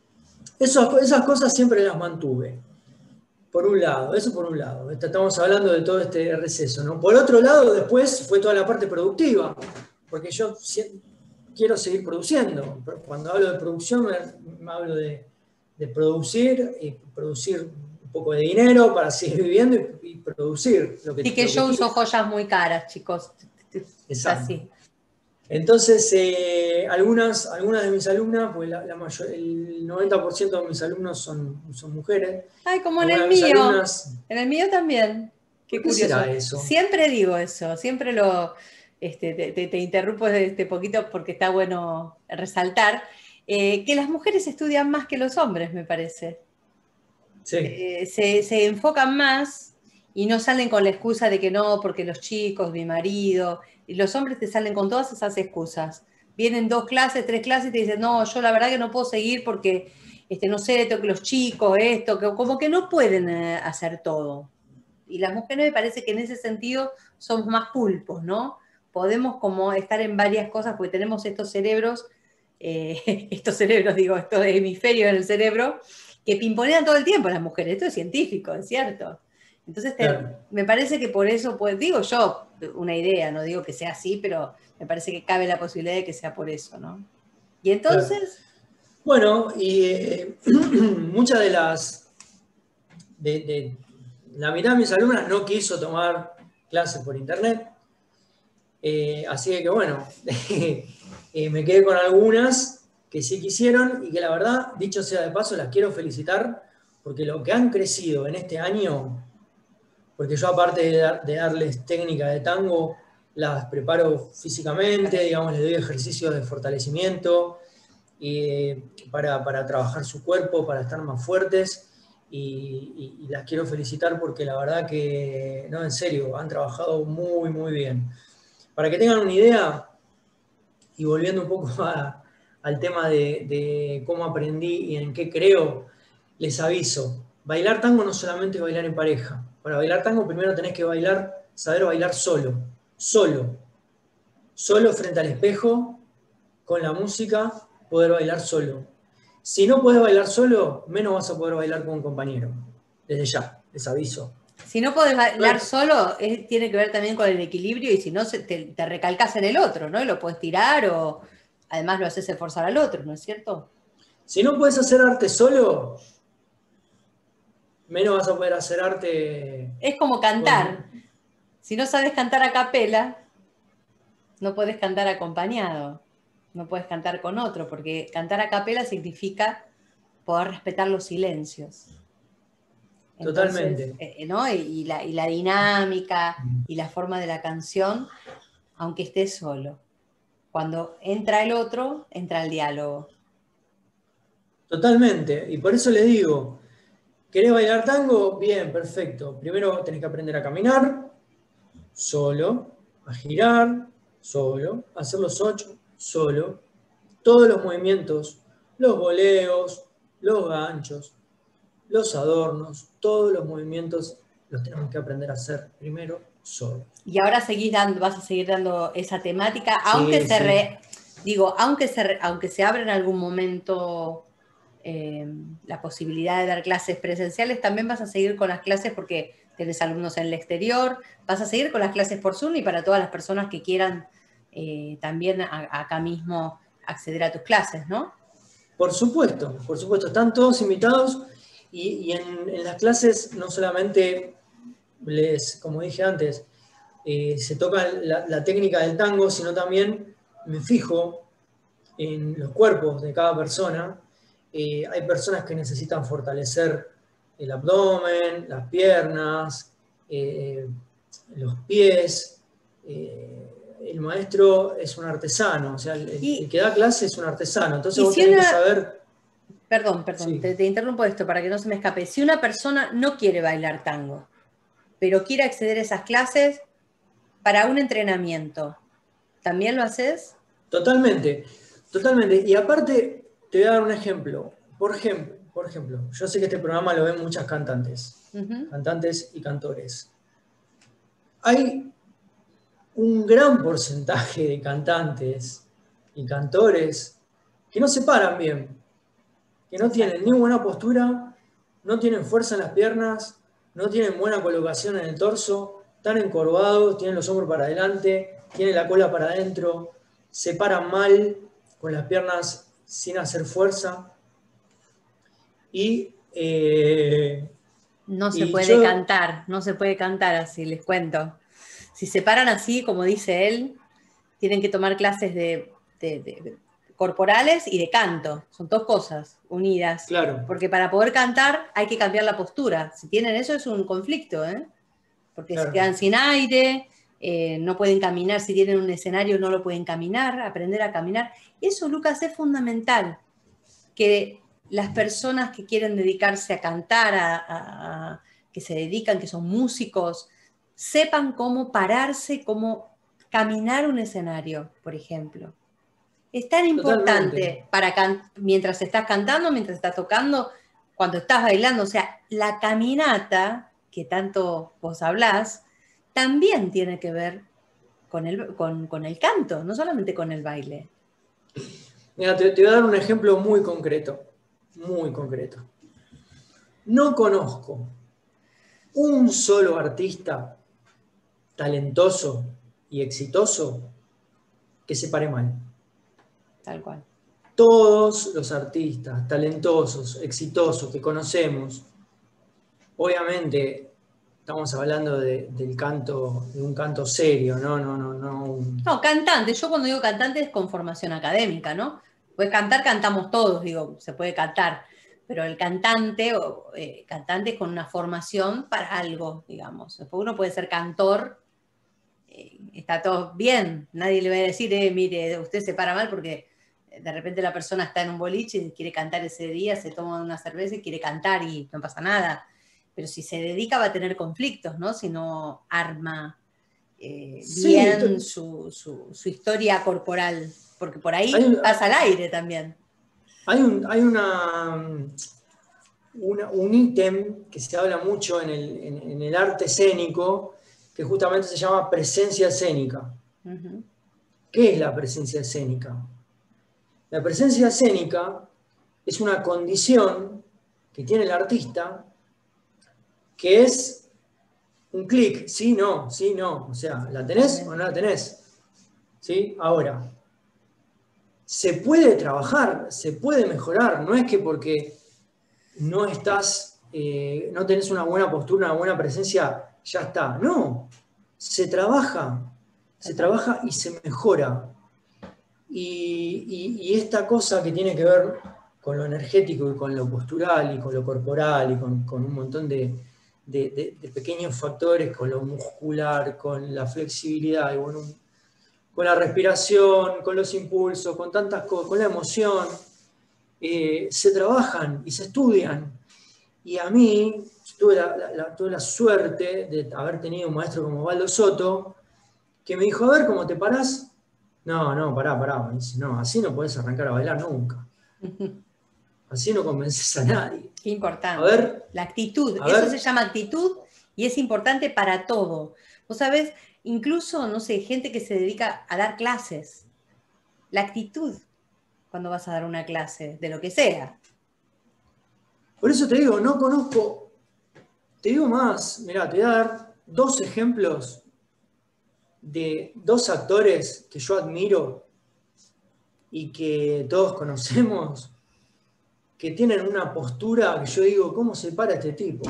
Eso, esas cosas siempre las mantuve. Por un lado, eso por un lado. Estamos hablando de todo este receso, ¿no? Por otro lado, después fue toda la parte productiva, porque yo quiero seguir produciendo. Cuando hablo de producción, me, me hablo de, de producir y producir un poco de dinero para seguir viviendo y, y producir. Lo que, sí, que lo yo que uso quiero. joyas muy caras, chicos. Exacto. Así. Entonces, eh, algunas, algunas de mis alumnas, pues la, la mayor, el noventa por ciento de mis alumnos son, son mujeres. Ay, como en el Algunas de mis mío. alumnas- En el mío también. Qué ¿Por qué curioso. será eso? Siempre digo eso, siempre lo este, te, te, te interrumpo de este poquito porque está bueno resaltar eh, que las mujeres estudian más que los hombres, me parece. Sí. Eh, se, se enfocan más y no salen con la excusa de que no, porque los chicos, mi marido, y los hombres te salen con todas esas excusas. Vienen dos clases, tres clases y te dicen, no, yo la verdad que no puedo seguir porque, este, no sé, tengo que los chicos, esto, que, como que no pueden eh, hacer todo. Y las mujeres me parece que en ese sentido somos más pulpos, ¿no? Podemos como estar en varias cosas porque tenemos estos cerebros, eh, estos cerebros, digo, estos hemisferios en el cerebro, que pimponean todo el tiempo las mujeres. Esto es científico, es cierto. Entonces, te, Claro. me parece que por eso, pues, digo yo, una idea, no digo que sea así, pero me parece que cabe la posibilidad de que sea por eso, ¿no? Y entonces... Claro. Bueno, y eh, muchas de las... De, de, la mitad de mis alumnas no quiso tomar clases por internet, eh, así que bueno, eh, me quedé con algunas que sí quisieron y que la verdad, dicho sea de paso, las quiero felicitar porque lo que han crecido en este año, porque yo aparte de, dar, de darles técnica de tango, las preparo físicamente, digamos, les doy ejercicios de fortalecimiento eh, para, para trabajar su cuerpo, para estar más fuertes. Y, y, y las quiero felicitar porque la verdad que, no, en serio, han trabajado muy, muy bien. Para que tengan una idea, y volviendo un poco a, al tema de, de cómo aprendí y en qué creo, les aviso, bailar tango no solamente es bailar en pareja. Para bailar tango primero tenés que bailar, saber bailar solo, solo, solo frente al espejo, con la música, poder bailar solo. Si no podés bailar solo, menos vas a poder bailar con un compañero. Desde ya, les aviso. Si no podés bailar Bueno. solo, es, tiene que ver también con el equilibrio y si no, se, te, te recalcas en el otro, ¿no? Y lo puedes tirar o además lo haces esforzar al otro, ¿no es cierto? Si no puedes hacer arte solo, menos vas a poder hacer arte... Es como cantar. Con... Si no sabes cantar a capela, no puedes cantar acompañado. No puedes cantar con otro, porque cantar a capela significa poder respetar los silencios. Entonces, Totalmente. Eh, ¿no? y, la, y la dinámica y la forma de la canción, aunque estés solo. Cuando entra el otro, entra el diálogo. Totalmente. Y por eso les digo, ¿querés bailar tango? Bien, perfecto. Primero tenés que aprender a caminar, solo, a girar, solo, a hacer los ocho, solo, todos los movimientos, los voleos, los ganchos, los adornos, todos los movimientos los tenemos que aprender a hacer primero solo. Y ahora seguís dando, vas a seguir dando esa temática, aunque sí, se sí. Re, digo, aunque se re, aunque se abra en algún momento eh, la posibilidad de dar clases presenciales, también vas a seguir con las clases porque tenés alumnos en el exterior, vas a seguir con las clases por Zoom y para todas las personas que quieran Eh, también a, acá mismo acceder a tus clases, ¿no? Por supuesto, por supuesto, están todos invitados y, y en, en las clases no solamente les, como dije antes, eh, se toca la, la técnica del tango, sino también me fijo en los cuerpos de cada persona Eh, hay personas que necesitan fortalecer el abdomen, las piernas, eh, los pies. Eh, el maestro es un artesano, o sea, el, Y- el que da clase es un artesano. Entonces y vos si tenés una- que saber... Perdón, perdón, Sí. te, te interrumpo esto para que no se me escape. Si una persona no quiere bailar tango, pero quiere acceder a esas clases para un entrenamiento, ¿también lo haces? Totalmente, totalmente. Y aparte, te voy a dar un ejemplo. Por ejemplo, por ejemplo, yo sé que este programa lo ven muchas cantantes, Ujú. cantantes y cantores. Hay un gran porcentaje de cantantes y cantores que no se paran bien, que no tienen ni buena postura, no tienen fuerza en las piernas, no tienen buena colocación en el torso, están encorvados, tienen los hombros para adelante, tienen la cola para adentro, se paran mal con las piernas sin hacer fuerza. Y, eh, No se y puede yo, cantar, no se puede cantar así, les cuento. Si se paran así, como dice él, tienen que tomar clases de, de- de- de corporales y de canto. Son dos cosas unidas. claro, Porque para poder cantar hay que cambiar la postura. Si tienen eso es un conflicto, ¿eh? Porque se claro. quedan sin aire, eh, no pueden caminar, si tienen un escenario no lo pueden caminar, aprender a caminar. Eso, Lucas, es fundamental, que las personas que quieren dedicarse a cantar, a, a- a- que se dedican, que son músicos, sepan cómo pararse, cómo caminar un escenario, por ejemplo. Es tan importante Totalmente. para can- mientras estás cantando, mientras estás tocando, cuando estás bailando. O sea, la caminata, que tanto vos hablás, también tiene que ver con el, con, con el canto, no solamente con el baile. Mira, te, te voy a dar un ejemplo muy concreto, muy concreto. No conozco un solo artista talentoso y exitoso que se pare mal. Tal cual. Todos los artistas talentosos, exitosos que conocemos, obviamente estamos hablando de, del canto, de un canto serio, no, no, no, no. Un... No, cantante. Yo cuando digo cantante es con formación académica, ¿no? Pues cantar, cantamos todos, digo, se puede cantar. Pero el cantante, o, eh, cantante es con una formación para algo, digamos. Después uno puede ser cantor, eh, está todo bien. Nadie le va a decir, eh, mire, usted se para mal porque de repente la persona está en un boliche y quiere cantar ese día, se toma una cerveza y quiere cantar y no pasa nada. Pero si se dedica va a tener conflictos, ¿no? Si no arma eh, Sí, bien to- su, su, su historia corporal, porque por ahí hay, un- pasa al aire también. hay, un- hay una, una- un ítem que se habla mucho en el, en- en el arte escénico, que justamente se llama presencia escénica. Uh-huh. ¿Qué es la presencia escénica? La presencia escénica es una condición que tiene el artista que es un clic, sí, no, sí, no. O sea, ¿la tenés o no la tenés? ¿Sí? Ahora, se puede trabajar, se puede mejorar. No es que porque no estás, eh, no tenés una buena postura, una buena presencia, ya está. No, se trabaja, se trabaja y se mejora. Y, y- y esta cosa que tiene que ver con lo energético y con lo postural y con lo corporal y con, con un montón de, de- de- de pequeños factores, con lo muscular, con la flexibilidad, y bueno, con la respiración, con los impulsos, con tantas cosas, con la emoción, eh, se trabajan y se estudian. Y a mí tuve la, la- la- tuve la suerte de haber tenido un maestro como Osvaldo Soto, que me dijo, a ver, ¿cómo te parás? No, no, pará, pará. Me dice, no, así no podés arrancar a bailar nunca. Así no convences a nadie. Qué importante. A ver, la actitud, a eso ver. se llama actitud y es importante para todo. Vos sabés, incluso, no sé, gente que se dedica a dar clases. La actitud cuando vas a dar una clase, de lo que sea. Por eso te digo, no conozco, te digo más, mirá, te voy a dar dos ejemplos de dos actores que yo admiro y que todos conocemos, que tienen una postura que yo digo, ¿cómo se para este tipo?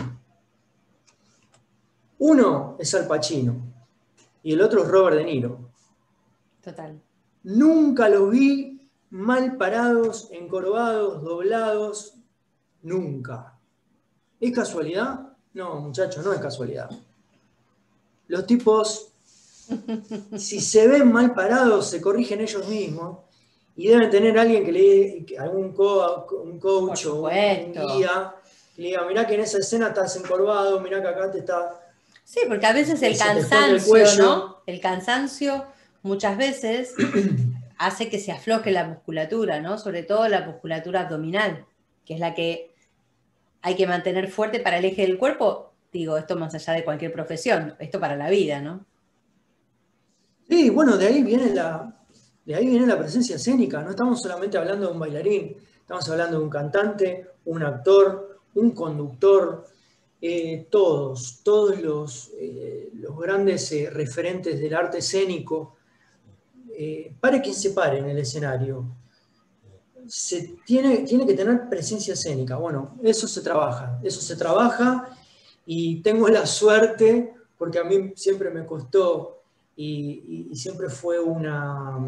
Uno es Al Pacino y el otro es Robert De Niro. Total. Nunca los vi mal parados, encorvados, doblados, nunca. ¿Es casualidad? No, muchachos, no es casualidad. Los tipos, si se ven mal parados, se corrigen ellos mismos y deben tener alguien que le algún co un coach o un guía que le diga, mirá que en esa escena estás encorvado, mirá que acá te está... Sí, porque a veces el cansancio, el ¿no? El cansancio muchas veces hace que se afloje la musculatura, ¿no? Sobre todo la musculatura abdominal, que es la que hay que mantener fuerte para el eje del cuerpo. Digo, esto más allá de cualquier profesión, esto para la vida, ¿no? Sí, bueno, de ahí viene la, de ahí viene la presencia escénica. No estamos solamente hablando de un bailarín, estamos hablando de un cantante, un actor, un conductor, eh, todos, todos los, eh, los grandes eh, referentes del arte escénico. Eh, pare quien se pare en el escenario, se tiene, tiene que tener presencia escénica. Bueno, eso se trabaja, eso se trabaja y tengo la suerte, porque a mí siempre me costó y, y, y siempre fue una,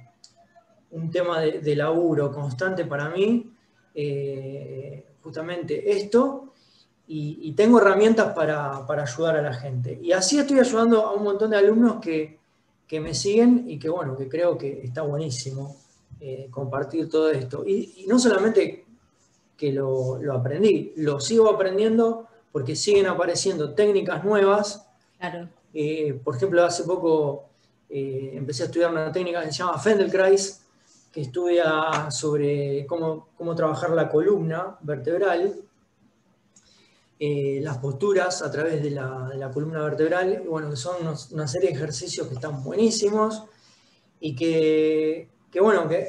un tema de, de laburo constante para mí, eh, justamente esto, y, y tengo herramientas para, para ayudar a la gente. Y así estoy ayudando a un montón de alumnos que que me siguen y que, bueno, que creo que está buenísimo eh, compartir todo esto. Y, y no solamente que lo, lo aprendí, lo sigo aprendiendo porque siguen apareciendo técnicas nuevas. Claro. Eh, por ejemplo, hace poco eh, empecé a estudiar una técnica que se llama Feldenkrais, que estudia sobre cómo, cómo trabajar la columna vertebral, Eh, las posturas a través de la, de la columna vertebral. Bueno, son unos, una serie de ejercicios que están buenísimos y que, que, bueno, que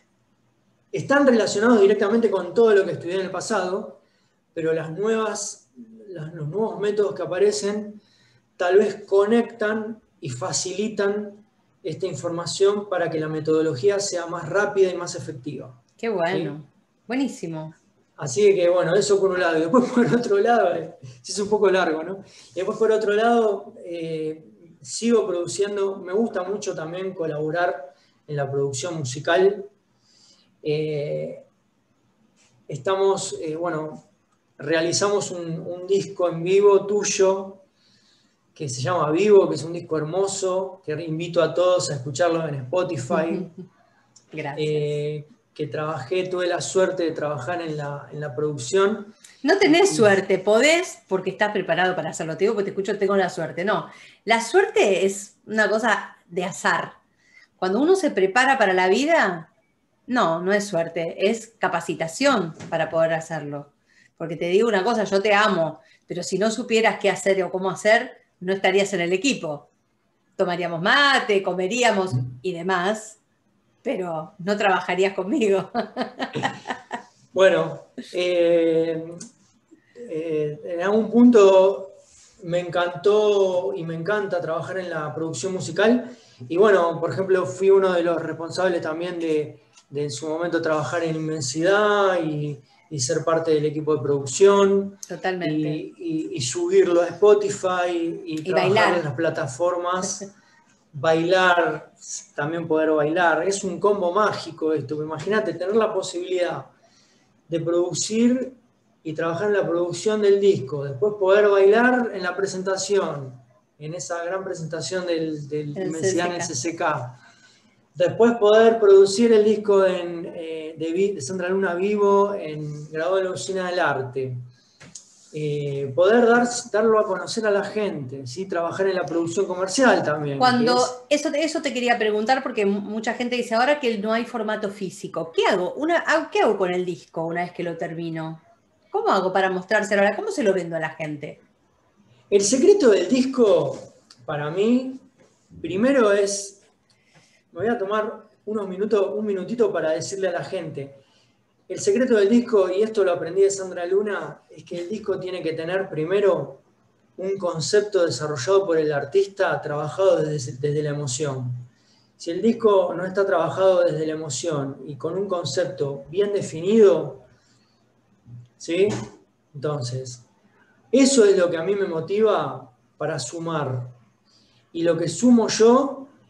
están relacionados directamente con todo lo que estudié en el pasado, pero las nuevas, las, los nuevos métodos que aparecen tal vez conectan y facilitan esta información para que la metodología sea más rápida y más efectiva. Qué bueno, ¿sí? Buenísimo. Así que, bueno, eso por un lado. Y después por otro lado, eh, es un poco largo, ¿no? Y después por otro lado, eh, sigo produciendo, me gusta mucho también colaborar en la producción musical. Eh, estamos, eh, bueno, realizamos un, un disco en vivo tuyo, que se llama Vivo, que es un disco hermoso, que invito a todos a escucharlo en Spotify. Gracias. Eh, que trabajé, tuve la suerte de trabajar en la, en la producción. No tenés y, suerte, podés porque estás preparado para hacerlo. Te digo porque te escucho, tengo la suerte. No, la suerte es una cosa de azar. Cuando uno se prepara para la vida, no, no es suerte, es capacitación para poder hacerlo. Porque te digo una cosa, yo te amo, pero si no supieras qué hacer o cómo hacer, no estarías en el equipo. Tomaríamos mate, comeríamos y demás, pero no trabajarías conmigo. Bueno, eh, eh, en algún punto me encantó y me encanta trabajar en la producción musical. Y bueno, por ejemplo, fui uno de los responsables también de, de en su momento trabajar en Inmensidad y, y ser parte del equipo de producción. Totalmente. Y, y, y subirlo a Spotify y, y trabajar bailar en las plataformas. Bailar, también poder bailar. Es un combo mágico esto. Imagínate tener la posibilidad de producir y trabajar en la producción del disco, después poder bailar en la presentación, en esa gran presentación del, del Inmensidad en el C C K, después poder producir el disco en, eh, de, de Sandra Luna Vivo en Grabado en la Usina del Arte, eh, poder dar, darlo a conocer a la gente, ¿sí? Trabajar en la producción comercial también. Cuando es... eso, eso te quería preguntar, porque mucha gente dice ahora que no hay formato físico. ¿Qué hago? Una, ¿Qué hago con el disco una vez que lo termino? ¿Cómo hago para mostrárselo ahora? ¿Cómo se lo vendo a la gente? El secreto del disco, para mí, primero es, me voy a tomar unos minutos, un minutito para decirle a la gente. El secreto del disco, y esto lo aprendí de Sandra Luna, es que el disco tiene que tener primero un concepto desarrollado por el artista, trabajado desde, desde la emoción. Si el disco no está trabajado desde la emoción y con un concepto bien definido, ¿sí? Entonces, eso es lo que a mí me motiva para sumar. Y lo que sumo yo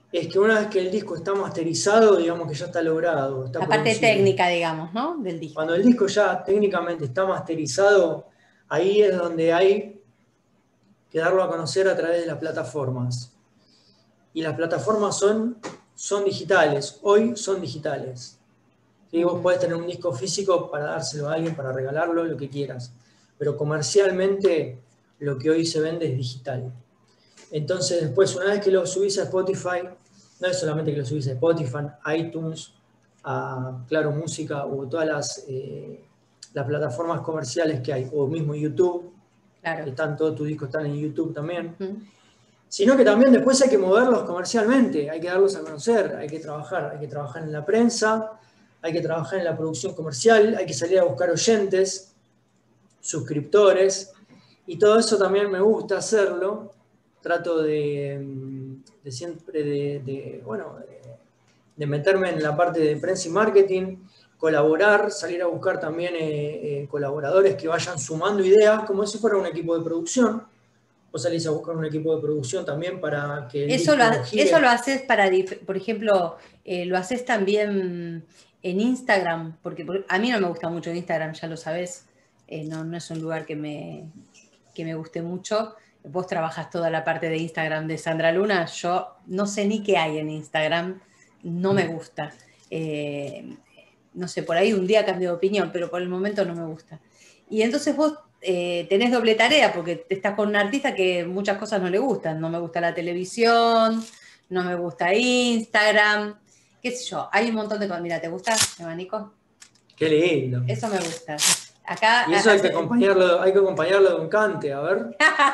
es que una vez que el disco está masterizado, digamos que ya está logrado. Está la parte producido. técnica, digamos, ¿no? Del disco. Cuando el disco ya técnicamente está masterizado, ahí es donde hay que darlo a conocer a través de las plataformas. Y las plataformas son, son digitales, hoy son digitales. ¿Sí? Vos podés tener un disco físico para dárselo a alguien, para regalarlo, lo que quieras. Pero comercialmente lo que hoy se vende es digital. Entonces después, una vez que lo subís a Spotify, no es solamente que lo subís a Spotify, a iTunes, a Claro Música o todas las, eh, las plataformas comerciales que hay, o mismo YouTube, Claro. que están, todos tus discos están en YouTube también, Uh-huh. sino que también después hay que moverlos comercialmente, hay que darlos a conocer, hay que trabajar, hay que trabajar en la prensa, hay que trabajar en la producción comercial, hay que salir a buscar oyentes, suscriptores, y todo eso también me gusta hacerlo. Trato de, de siempre de, de, bueno, de, de meterme en la parte de prensa y marketing, colaborar, salir a buscar también eh, eh, colaboradores que vayan sumando ideas, como si fuera un equipo de producción. Vos salís a buscar un equipo de producción también para que el Eso lo, disco gire. eso lo haces para, por ejemplo, eh, lo haces también en Instagram, porque a mí no me gusta mucho Instagram, ya lo sabés, eh, no, no es un lugar que me, que me guste mucho. Vos trabajas toda la parte de Instagram de Sandra Luna, yo no sé ni qué hay en Instagram, no me gusta. Eh, no sé, por ahí un día cambio de opinión, pero por el momento no me gusta. Y entonces vos eh, tenés doble tarea, porque estás con un artista que muchas cosas no le gustan. No me gusta la televisión, no me gusta Instagram, qué sé yo, hay un montón de cosas. Mira, ¿te gusta, abanico? Qué lindo. Eso me gusta. Acá, y eso hay que, hace... acompañarlo, hay que acompañarlo de un cante, a ver.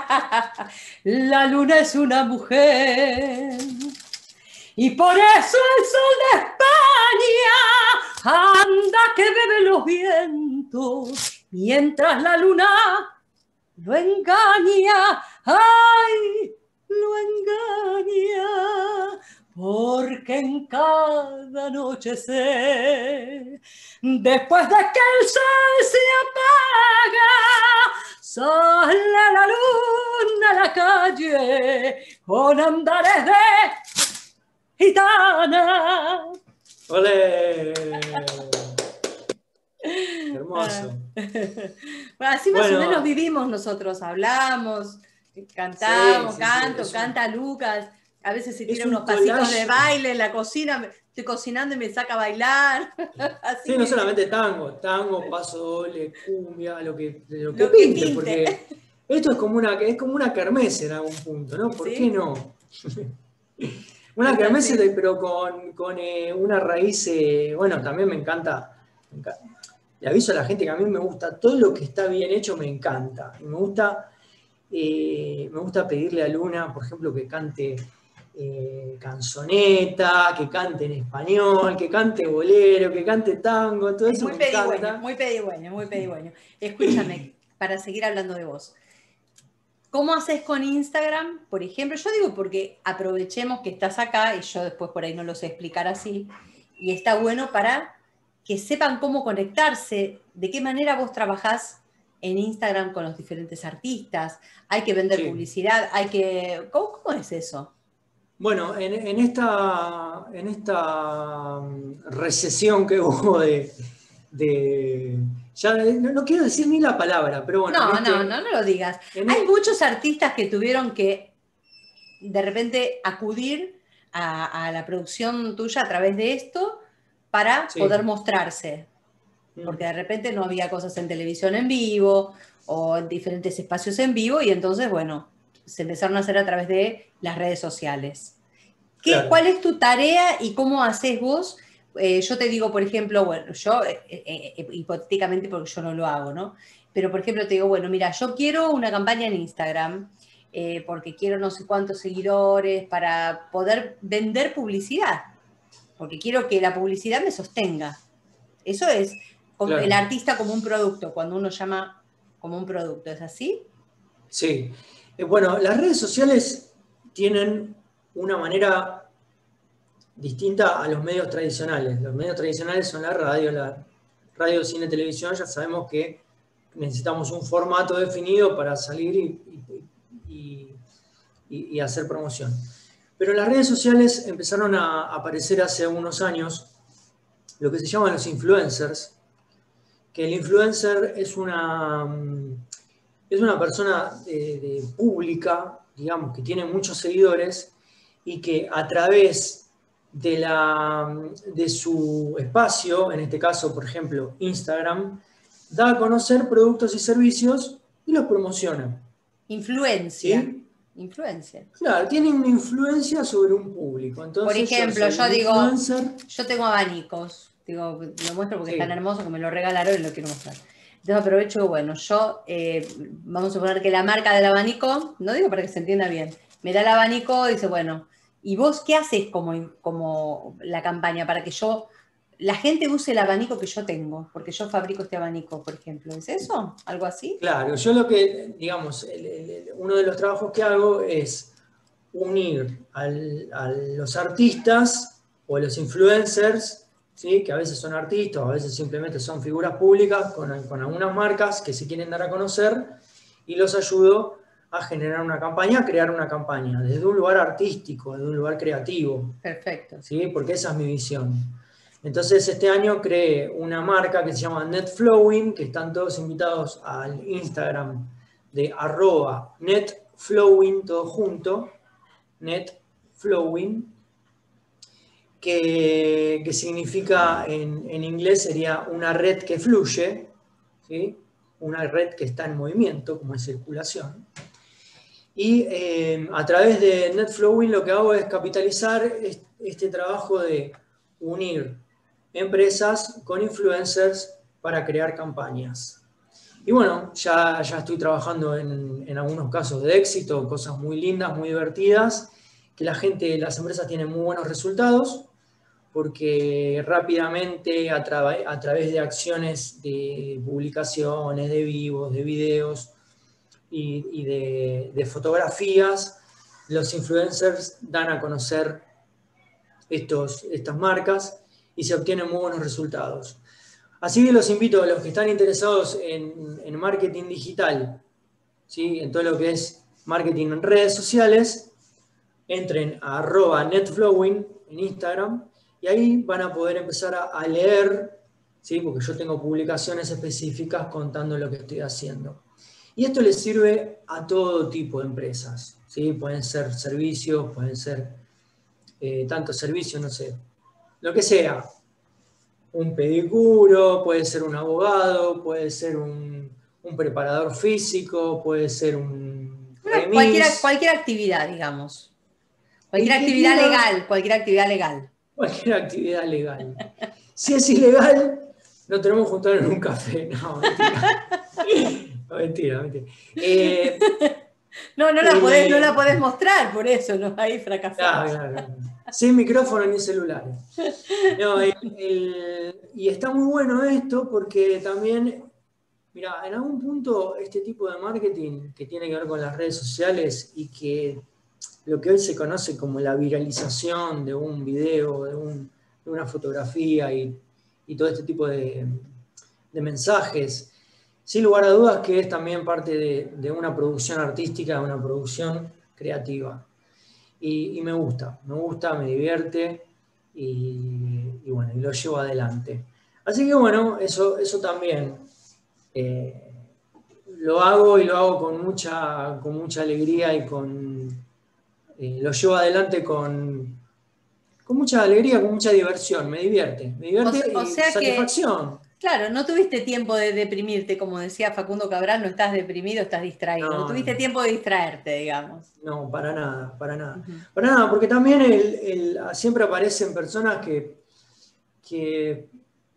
La luna es una mujer y por eso el sol de España anda que bebe los vientos mientras la luna lo engaña, ay, lo engaña, porque en cada anochecer, después de que el sol se apaga, sale la luna a la calle con andares de gitana. ¡Olé! Hermoso. Bueno, así más Bueno. o menos vivimos nosotros, hablamos, cantamos, Sí, sí, canto, sí, canta un... Lucas, a veces se tira un unos pasitos collage. de baile en la cocina, estoy cocinando y me saca a bailar. Así Sí, no que... solamente tango, tango, paso doble, cumbia, lo que, lo que Lo que pinte, pinte. porque esto es como una, es como una kermés en algún punto, ¿no? ¿Por ¿Sí? qué no? Una kermés, Sí. pero con, con eh, una raíz, eh, bueno, también me encanta, me encanta. Le aviso a la gente que a mí me gusta, todo lo que está bien hecho me encanta. Y me gusta, eh, me gusta pedirle a Luna, por ejemplo, que cante eh, canzoneta, que cante en español, que cante bolero, que cante tango, todo Es eso muy me pedigüeño, encanta. muy pedigüeño, muy pedigüeño. Escúchame, para seguir hablando de vos. ¿Cómo haces con Instagram? Por ejemplo, yo digo porque aprovechemos que estás acá y yo después por ahí no lo sé explicar así, y está bueno para que sepan cómo conectarse, de qué manera vos trabajás en Instagram con los diferentes artistas, hay que vender Sí. publicidad, hay que... ¿Cómo, cómo es eso? Bueno, en, en esta, en esta mm, recesión que hubo de... de ya no, no quiero decir ni la palabra, pero bueno. No, en este- no, no, no lo digas. en Hay el- muchos artistas que tuvieron que de repente acudir a, a la producción tuya a través de esto para Sí. poder mostrarse. Mm. Porque de repente no había cosas en televisión en vivo o en diferentes espacios en vivo y entonces, bueno, se empezaron a hacer a través de las redes sociales. ¿Qué, Claro. ¿Cuál es tu tarea y cómo haces vos? Eh, yo te digo, por ejemplo, bueno, yo, eh, eh, eh, hipotéticamente porque yo no lo hago, ¿no? Pero, por ejemplo, te digo, bueno, mira, yo quiero una campaña en Instagram eh, porque quiero no sé cuántos seguidores para poder vender publicidad, porque quiero que la publicidad me sostenga. Eso es como Claro. el artista como un producto, cuando uno llama como un producto, ¿es así? Sí. Eh, bueno, las redes sociales tienen una manera distinta a los medios tradicionales. Los medios tradicionales son la radio, la radio, cine, televisión. Ya sabemos que necesitamos un formato definido para salir y, y, y, y hacer promoción. Pero en las redes sociales empezaron a aparecer hace unos años lo que se llaman los influencers, que el influencer es una, es una persona de, de pública, digamos, que tiene muchos seguidores y que a través de, la, de su espacio, en este caso, por ejemplo, Instagram, da a conocer productos y servicios y los promociona. Influencia. ¿Sí? Influencia. Claro, tiene una influencia sobre un público. Entonces, por ejemplo, yo, yo digo, influencer. yo tengo abanicos, digo, lo muestro porque Sí. es tan hermoso que me lo regalaron y lo quiero mostrar. Entonces aprovecho que, bueno, yo, eh, vamos a suponer que la marca del abanico, no digo para que se entienda bien, me da el abanico y dice, bueno, ¿y vos qué haces como, como la campaña para que yo, la gente use el abanico que yo tengo? Porque yo fabrico este abanico, por ejemplo. ¿Es eso? ¿Algo así? Claro, yo lo que, digamos, el, el, uno de los trabajos que hago es unir al, a los artistas o a los influencers, ¿sí? Que a veces son artistas, a veces simplemente son figuras públicas con, con algunas marcas que se quieren dar a conocer, y los ayudo a generar una campaña, a crear una campaña, desde un lugar artístico, desde un lugar creativo. Perfecto. ¿Sí? Porque esa es mi visión. Entonces este año creé una marca que se llama NetFlowing, que están todos invitados al Instagram de arroba NetFlowing, todo junto, NetFlowing, que, que significa en, en inglés sería una red que fluye, ¿sí? Una red que está en movimiento, como en circulación. Y eh, a través de NetFlowing lo que hago es capitalizar este trabajo de unir empresas con influencers para crear campañas. Y bueno, ya, ya estoy trabajando en, en algunos casos de éxito, cosas muy lindas, muy divertidas, que la gente, las empresas tienen muy buenos resultados, porque rápidamente a, tra a través de acciones de publicaciones, de vivos, de videos y, y de, de fotografías, los influencers dan a conocer estos, estas marcas y se obtienen muy buenos resultados. Así que los invito a los que están interesados en, en marketing digital, ¿sí? En todo lo que es marketing en redes sociales, entren a arroba netflowing en Instagram y ahí van a poder empezar a, a leer, ¿sí? Porque yo tengo publicaciones específicas contando lo que estoy haciendo. Y esto les sirve a todo tipo de empresas, ¿sí? Pueden ser servicios, pueden ser eh, tantos servicios, no sé, lo que sea. Un pedicuro, puede ser un abogado, puede ser un, un preparador físico, puede ser un remis. Cualquier, cualquier actividad, digamos. Cualquier actividad quiera, legal, cualquier actividad legal. Cualquier actividad legal. Si es ilegal, nos tenemos que juntar en un café. No, mentira. No, mentira, mentira. Eh, no, no la, podés, no la podés mostrar, por eso, no ahí fracasás. Claro, claro. Sin micrófono ni celulares. No, el, el, y está muy bueno esto porque también, mira, en algún punto este tipo de marketing que tiene que ver con las redes sociales y que lo que hoy se conoce como la viralización de un video, de, un, de una fotografía y, y todo este tipo de, de mensajes, sin lugar a dudas que es también parte de, de una producción artística, de una producción creativa. Y, y me gusta, me gusta, me divierte y, y bueno, y lo llevo adelante. Así que bueno, eso, eso también eh, lo hago y lo hago con mucha, con mucha alegría y con, eh, lo llevo adelante con, con mucha alegría, con mucha diversión, me divierte, me divierte o, o y sea satisfacción. Que, claro, no tuviste tiempo de deprimirte, como decía Facundo Cabral, no estás deprimido, estás distraído. No, no tuviste no. tiempo de distraerte, digamos. No, para nada, para nada. Uh-huh. Para nada, porque también el, el, siempre aparecen personas que, que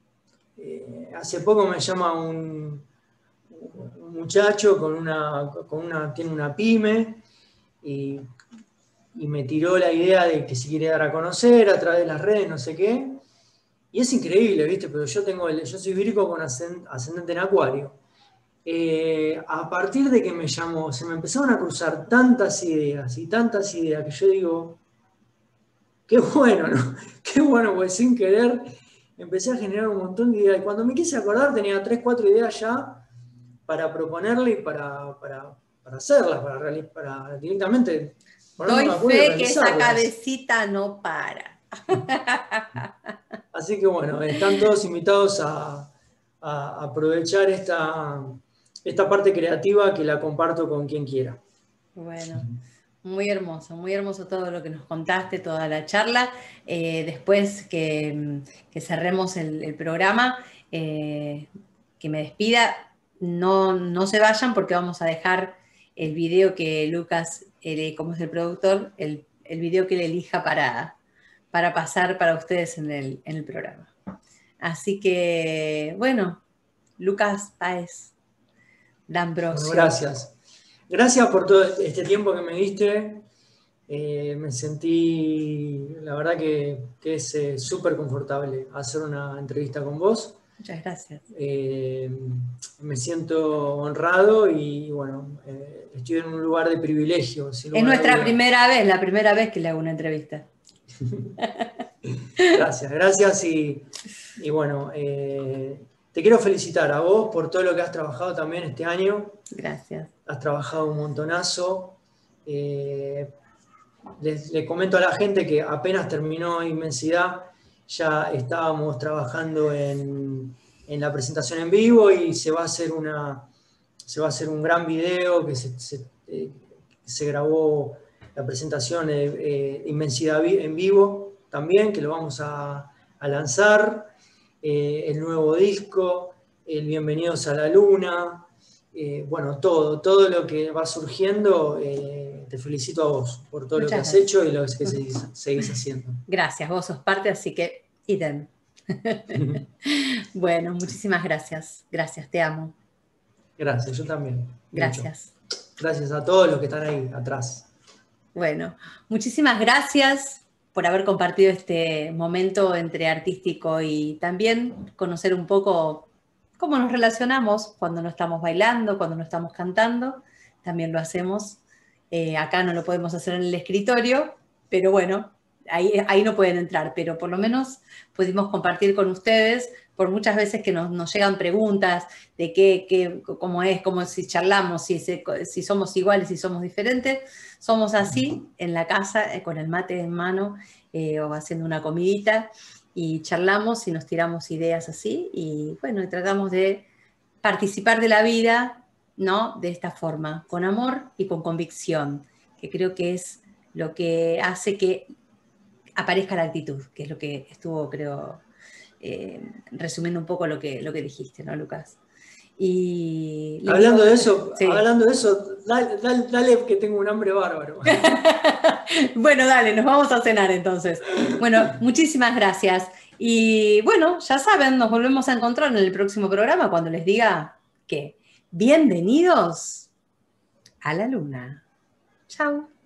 eh, hace poco me llama un, un muchacho con una, con una, tiene una pyme y, y me tiró la idea de que se quiere dar a conocer a través de las redes, no sé qué. Y es increíble, ¿viste? Pero yo tengo el, yo soy Virgo con ascendente en Acuario. Eh, a partir de que me llamó, se me empezaron a cruzar tantas ideas y tantas ideas que yo digo, qué bueno, ¿no? Qué bueno, pues sin querer empecé a generar un montón de ideas. Y cuando me quise acordar tenía tres, cuatro ideas ya para proponerle y para, para, para hacerlas, para, para directamente Doy fe que esa cabecita no para. Así que bueno, están todos invitados a, a aprovechar esta, esta parte creativa que la comparto con quien quiera. Bueno, muy hermoso, muy hermoso todo lo que nos contaste, toda la charla. Eh, después que, que cerremos el, el programa, eh, que me despida, no, no se vayan porque vamos a dejar el video que Lucas, él, como es el productor, el, el video que él elija para, para pasar para ustedes en el, en el programa. Así que, bueno, Lucas Páez D'Ambrosio. Bueno, gracias. Gracias por todo este tiempo que me diste. Eh, me sentí, la verdad que, que es eh, súper confortable hacer una entrevista con vos. Muchas gracias. Eh, me siento honrado y bueno, eh, estoy en un lugar de privilegio. Es nuestra primera vez, la primera vez que le hago una entrevista. Gracias, gracias y, y bueno, eh, te quiero felicitar a vos por todo lo que has trabajado también este año. Gracias. Has trabajado un montonazo. Eh, les, les comento a la gente que apenas terminó Inmensidad, ya estábamos trabajando en, en la presentación en vivo y se va a hacer, una, se va a hacer un gran video que se, se, eh, se grabó la presentación de eh, Inmensidad en vivo también, que lo vamos a, a lanzar, eh, el nuevo disco, el Bienvenidos a la Luna, eh, bueno, todo, todo lo que va surgiendo, eh, te felicito a vos por todo Muchas lo que gracias. Has hecho y lo que seguís, seguís haciendo. Gracias, vos sos parte, así que idem. Bueno, muchísimas gracias, gracias, te amo. Gracias, yo también. Gracias. Mucho. Gracias a todos los que están ahí atrás. Bueno, muchísimas gracias por haber compartido este momento entre artístico y también conocer un poco cómo nos relacionamos cuando no estamos bailando, cuando no estamos cantando. También lo hacemos. Eh, acá no lo podemos hacer en el escritorio, pero bueno, ahí, ahí no pueden entrar. Pero por lo menos pudimos compartir con ustedes por muchas veces que nos, nos llegan preguntas de qué, qué, cómo es, cómo si charlamos, si, se, si somos iguales, si somos diferentes. Somos así en la casa, eh, con el mate en mano eh, o haciendo una comidita y charlamos y nos tiramos ideas así y bueno, y tratamos de participar de la vida, ¿no? De esta forma, con amor y con convicción, que creo que es lo que hace que aparezca la actitud, que es lo que estuvo, creo, eh, resumiendo un poco lo que, lo que dijiste, ¿no, Lucas? Y hablando digo, de eso, sí. hablando de eso, dale, dale, dale que tengo un hambre bárbaro. Bueno, dale, nos vamos a cenar entonces. Bueno, muchísimas gracias. Y bueno, ya saben, nos volvemos a encontrar en el próximo programa cuando les diga que bienvenidos a la luna. Chao.